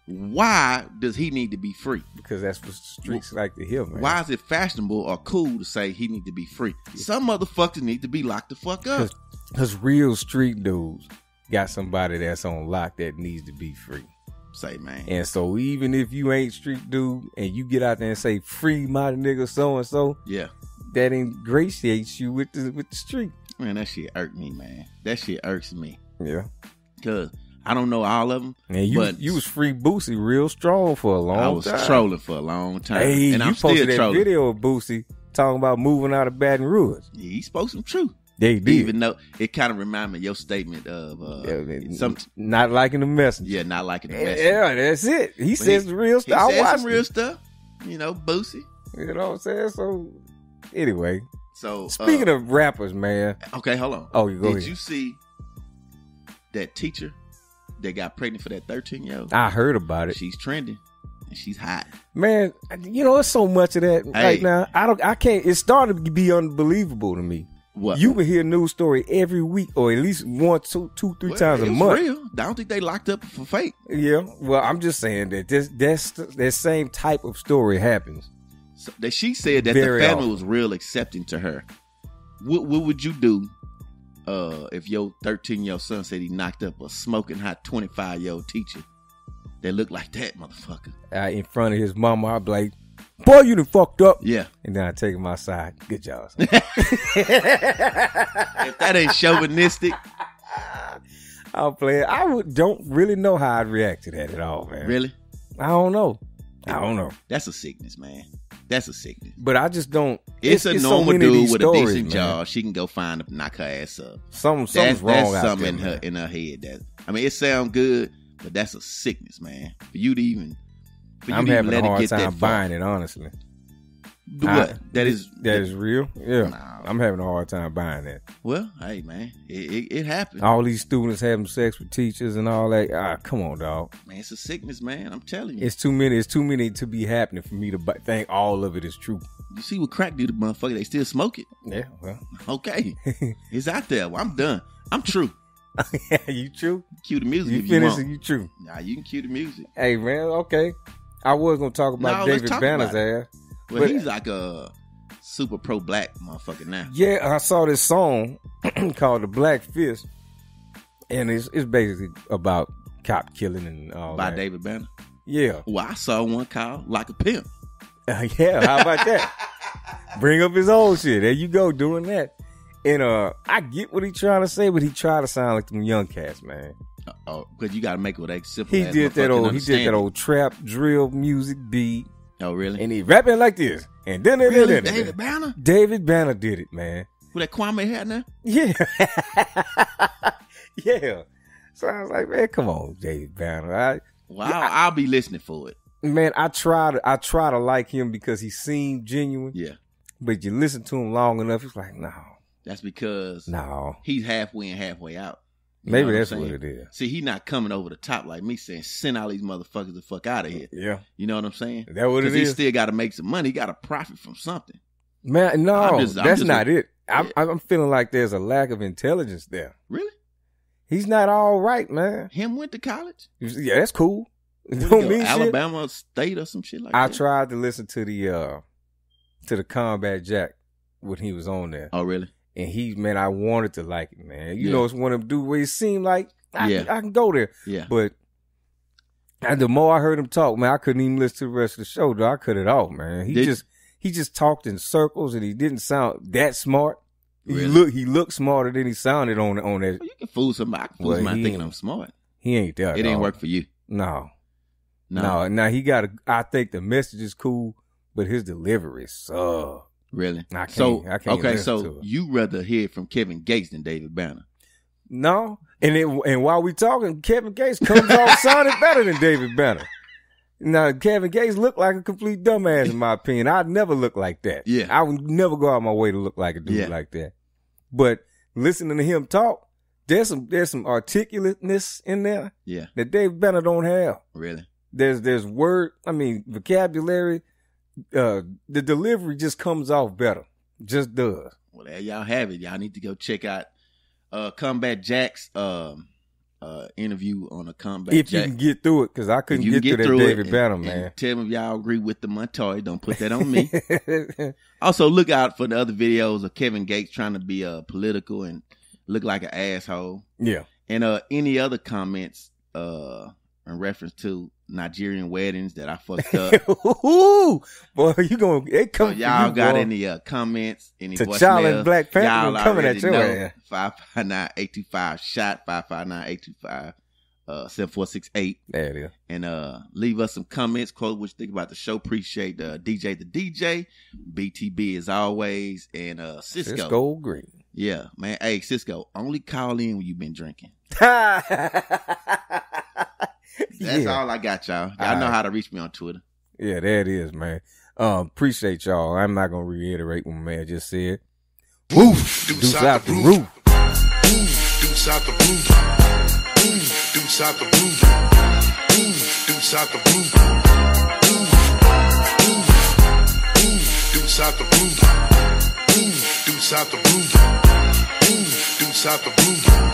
Why does he need to be free? Because that's what streets like to hear, man. Why is it fashionable or cool to say he need to be free? Some motherfuckers need to be locked the fuck up. Because real street dudes got somebody that's on lock that needs to be free. Say, man. And so even if you ain't street dude and you get out there and say free my nigga so and so, Yeah. that ingratiates you with the with the street. Man, that shit irked me, man. That shit irks me. Yeah. Cause I don't know all of them. And you but you was free Boosie real strong for a long I was time. trolling for a long time. Hey, and you I'm posted still that trolling. video of Boosie talking about moving out of Baton Rouge. He spoke some truth. They did. Even though it kind of reminded me of your statement of uh, Yeah, some not liking the message. yeah, not liking the Yeah, message. yeah, that's it. He But says the real He stuff. I said watched some real it. stuff. You know, Boosie. You know what I'm saying? So anyway, So speaking uh, of rappers, man. okay, hold on. Oh, you go Did ahead. you see that teacher that got pregnant for that thirteen year old? I heard about it. She's trending and she's hot. Man, you know, it's so much of that Hey. right now. I don't I can't it's starting to be unbelievable to me. What? You would hear a news story every week or at least one, two, two, three Well, times a it's month. real. I don't think they locked up for fake. Yeah. Well, I'm just saying that this that's that same type of story happens. So that she said that Very the family often. was real accepting to her. What what would you do uh, if your thirteen year old son said he knocked up a smoking hot twenty-five year old teacher that looked like that motherfucker? Uh, in front of his mama, I'd be like, boy, you done fucked up. Yeah. And then I take him outside. Good job. son. If that ain't chauvinistic, I'll play it. I would, don't really know how I'd react to that at all, man. really? I don't know. I don't know. That's a sickness, man. That's a sickness. But I just don't. It's, a so normal many of dude these with stories, a decent man. job. She can go find and knock her ass up. Some, something's That's, wrong that's out something there, in her man. in her head. That I mean, it sounds good, but that's a sickness, man. For you to even For you I'm to even having let a it hard get that time far. buying it, honestly. Do I- what? That is That is real. Yeah, Nah. I'm having a hard time buying that. Well, hey man, it it, it happened. All these students having sex with teachers and all that. Ah, come on, dog. Man, it's a sickness, man. I'm telling you. It's too many. It's too many to be happening for me to bu- think all of it is true. You see what crack do to motherfucker? They still smoke it. Yeah, well, Okay, it's out there. Well, I'm done. I'm true. you true. Cue the music You if you finish want. and you true. Nah, you can cue the music. Hey man, okay. I was gonna talk about No, let's David talk Banner's about it. ass. Well, But- he's like a super pro black motherfucker now. Yeah, I saw this song called "The Black Fist," and it's it's basically about cop killing and all By that. David Banner. Yeah, Well, I saw one called Like a Pimp. yeah. How about that? Bring up his old shit. There you go, doing that. And uh, I get what he trying to say, but he tried to sound like them young cats, man. Oh, because you got to make it with that simple. He ass did that motherfucker old, he understand did that it. old trap drill music beat, Oh, really? and he rapping like this. And then Really? David Banner? David Banner did it, man. With that Kwame hat now? Yeah. Yeah. So I was like, man, come on, David Banner. I, Well, I'll, I'll be listening for it. man, I try to I try to like him because he seemed genuine. Yeah. But you listen to him long enough, it's like, no, That's because no. he's halfway and halfway out. You Maybe know that's I'm what saying? it is. See, he not coming over the top like me saying, send all these motherfuckers the fuck out of here. Yeah. You know what I'm saying? Is that what it Because he is? still got to make some money. He got to profit from something. Man, no, I'm just- I'm that's just not a- it. I'm, I'm feeling like there's a lack of intelligence there. Really? He's not all right, man. Him went to college? Yeah, that's cool. It Where'd he don't go? mean shit. Alabama State or some shit like I that? tried to listen to the uh to the Combat Jack when he was on there. Oh, really? And he, man, I wanted to like it, man. You Yeah. know, it's one of them dudes where it seemed like I, Yeah. can, I can go there. Yeah. But and the more I heard him talk, man, I couldn't even listen to the rest of the show, though. I cut it off, man. He Did- just he just talked in circles and he didn't sound that smart. He Really? looked he looked smarter than he sounded on on that. Well, you can fool somebody. I can fool Well, somebody he thinking ain't- I'm smart. He ain't there. It ain't dog. work for you. No. No. No, now he got a. I think the message is cool, but his delivery sucks. Really? I can't- so, I can't okay, listen so to it. you rather hear from Kevin Gates than David Banner. No, and it, and while we talking, Kevin Gates comes off sounding better than David Banner. Now, Kevin Gates looked like a complete dumbass in my opinion. I'd never look like that. Yeah. I would never go out my way to look like a dude Yeah. like that. But listening to him talk, there's some there's some articulateness in there Yeah. that David Banner don't have. Really? There's there's word, I mean vocabulary, uh, the delivery just comes off better, just does. Well, there y'all have it. Y'all need to go check out uh Combat Jack's um uh interview on a Combat If Jack. you can get through it, because I couldn't If you get, can through through that it David and- Banner, and man. Tell me if y'all agree with the Montoya. Don't put that on me. Also, look out for the other videos of Kevin Gates trying to be uh political and look like an asshole. Yeah. And uh any other comments uh in reference to Nigerian weddings that I fucked up. Ooh, boy, you gonna it So come for y'all you, got boy. any uh, comments? Any T'Challa voicemail? and Black Panther Y'all gonna coming at already your know. ass. five five nine, eight two five shot five five nine, eight two five uh seven four six eight. There it is. And uh leave us some comments, quote what you think about the show. Appreciate uh, D J the D J, B T B as always, and uh Cisco. Cisco Green. Yeah, man. Hey, Cisco, only call in when you've been drinking. That's Yeah. all I got, y'all. Y'all All know right. how to reach me on Twitter. Yeah, there it is, man. Um, appreciate y'all. I'm not gonna reiterate what my man just said. Woof, Deuce out the roof. Deuce out the roof. Deuce out the roof. Deuce out the roof. Deuce out the roof. Deuce out the roof. Deuce out the roof.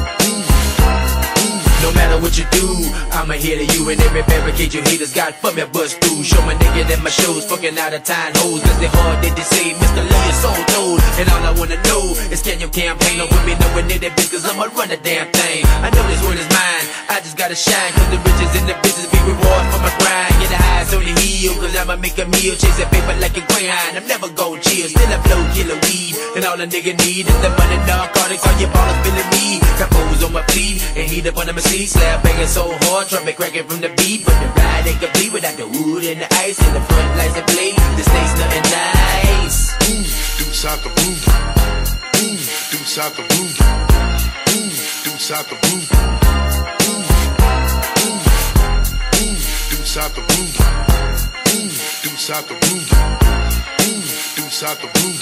No matter what you do, I'ma here to you. And every barricade you haters got for me bust through. Show my nigga that my shows fucking out of time hoes. Cause they hard, they say, Mister Love your soul told. And all I wanna know is can you campaign on with me knowing that bitch, cause I'ma run the damn thing. I know this word is mine, I just gotta shine. Cause the riches in the business be reward for my grind. Get the highs on the heel, cause I'ma make a meal. Chasing paper like a greyhound, I'm never gon' chill. Still I blow killer weed, and all a nigga need is the money, narcotics. All your ballers feeling me. Capos on my feet, and heat up under my seat. Slap banging so hard, trumpet cracking from the beat. But the ride ain't complete without the wood and the ice. And the front lights that play, this thing's nothing nice. Deuce out the roof. Deuce out the roof. Deuce out the roof. Deuce out the blue. Ooh, deuce out the blue. Ooh, deuce out the blue.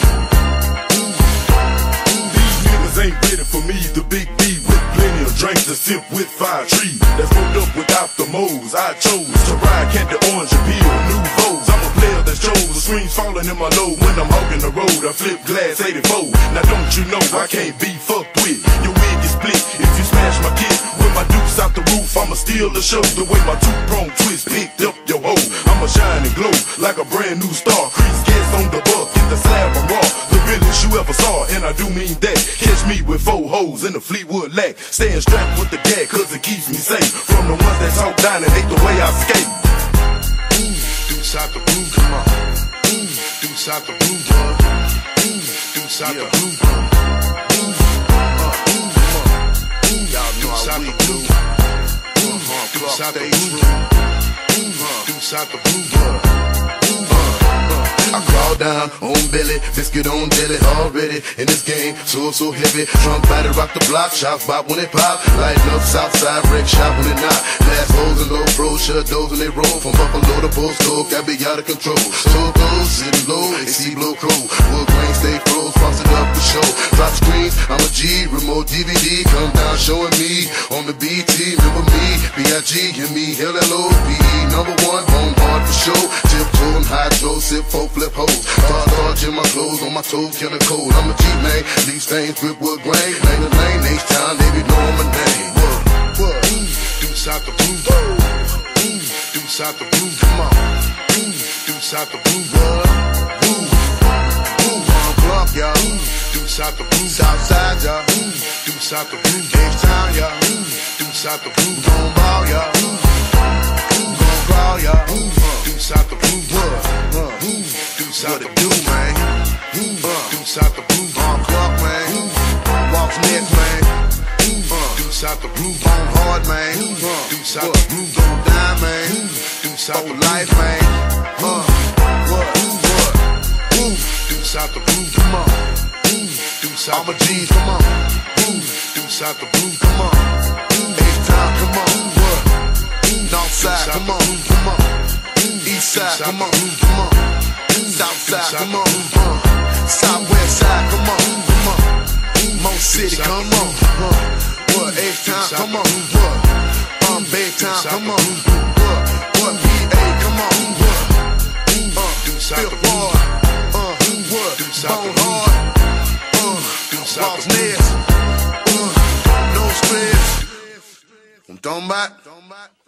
These niggas ain't ready for me, the big B with plenty of drinks to sip with five trees. That's smoked up without the moles. I chose to ride candy, orange, and peel, new Vogues. I'm a player that chose the screens falling in my load. When I'm hawking the road, I flip glass eighty-four. Now don't you know I can't be fucked with. Your wig is split if you smash my kid. With my dukes out the roof, I'ma steal the show. The way my two-prong twist picked up your hoe. I'ma shine and glow like a brand new star. Crease gas on the buck, get the slab of raw. The realest you ever saw, and I do mean that. Catch me with four hoes in the Fleetwood Lac. Staying strapped with the gag, cause it keeps me safe from the ones that talk down and hate the way I skate. Ooh, deuce out the blue, come on. Ooh, deuce out the blue, ooh, deuce out the blue. Ooh, uh, ooh, come on. Ooh, y'all know deuce out the blue. Ooh, deuce out the blue. Ooh, deuce out the blue. I crawl down on Billy, biscuit on jelly, already in this game, so so heavy. Drunk body rock the block, shots bop when they pop. Lighting up Southside, wreck shop when they knock. Glass holes and low pros, shut doors when they roll. From Buffalo to Postcode, got be out of control. So close, sitting low, A C blow crow. Wood grain stay froze, frosted up the show. Drop screens, I'm a G, remote D V D, come down showing me on the B T. Remember me, B I G and me, L L O P E, number one, home hard for show. Tiptoe and hydro, sip folk flip hoes. Car starch in my clothes, on my toes, killing cold. I'm a G man, these things grip wood grain. Lane to lane, H-Town, they be knowing my name. What? What? Ooh, deuce out the blue. Ooh, deuce out the blue. Come on. Ooh, deuce out the blue. Ooh, ooh, on clock, y'all. Ooh, deuce out the blue. Southside, y'all. Ooh, deuce out the blue. H-Town, y'all. Ooh, deuce out the blue. Gon' ball, y'all. Gon' crawl, y'all. Ooh, deuce out the blue. What? Ooh, deuce out What the it blue. do, man? Uh, deuce out the blue. On clock, man. Walks next, man. Uh, deuce out the blue. On hard, man. Deuce out What? the blue. Gon' die, man. Deuce out the For blue. life, man. Uh, what? What? Deuce out the blue. Come on. Deuce out I'm the a blue. G, come on. Deuce out the blue. Come on. H-Town, come on. What? Northside, come on. Come on. Eastside, come on. Come on. Southside, come on. Uh, Southwest side, come on. Come on. Mo City, come on. Uh, what? H-Town, come on. What? Um, Big Town, come on. What? What? P A, come on. What? Uh, Fifth Ward. Uh, what? Bone Hard. Uh, Walks Nest. Uh, no stress. I'm talking about.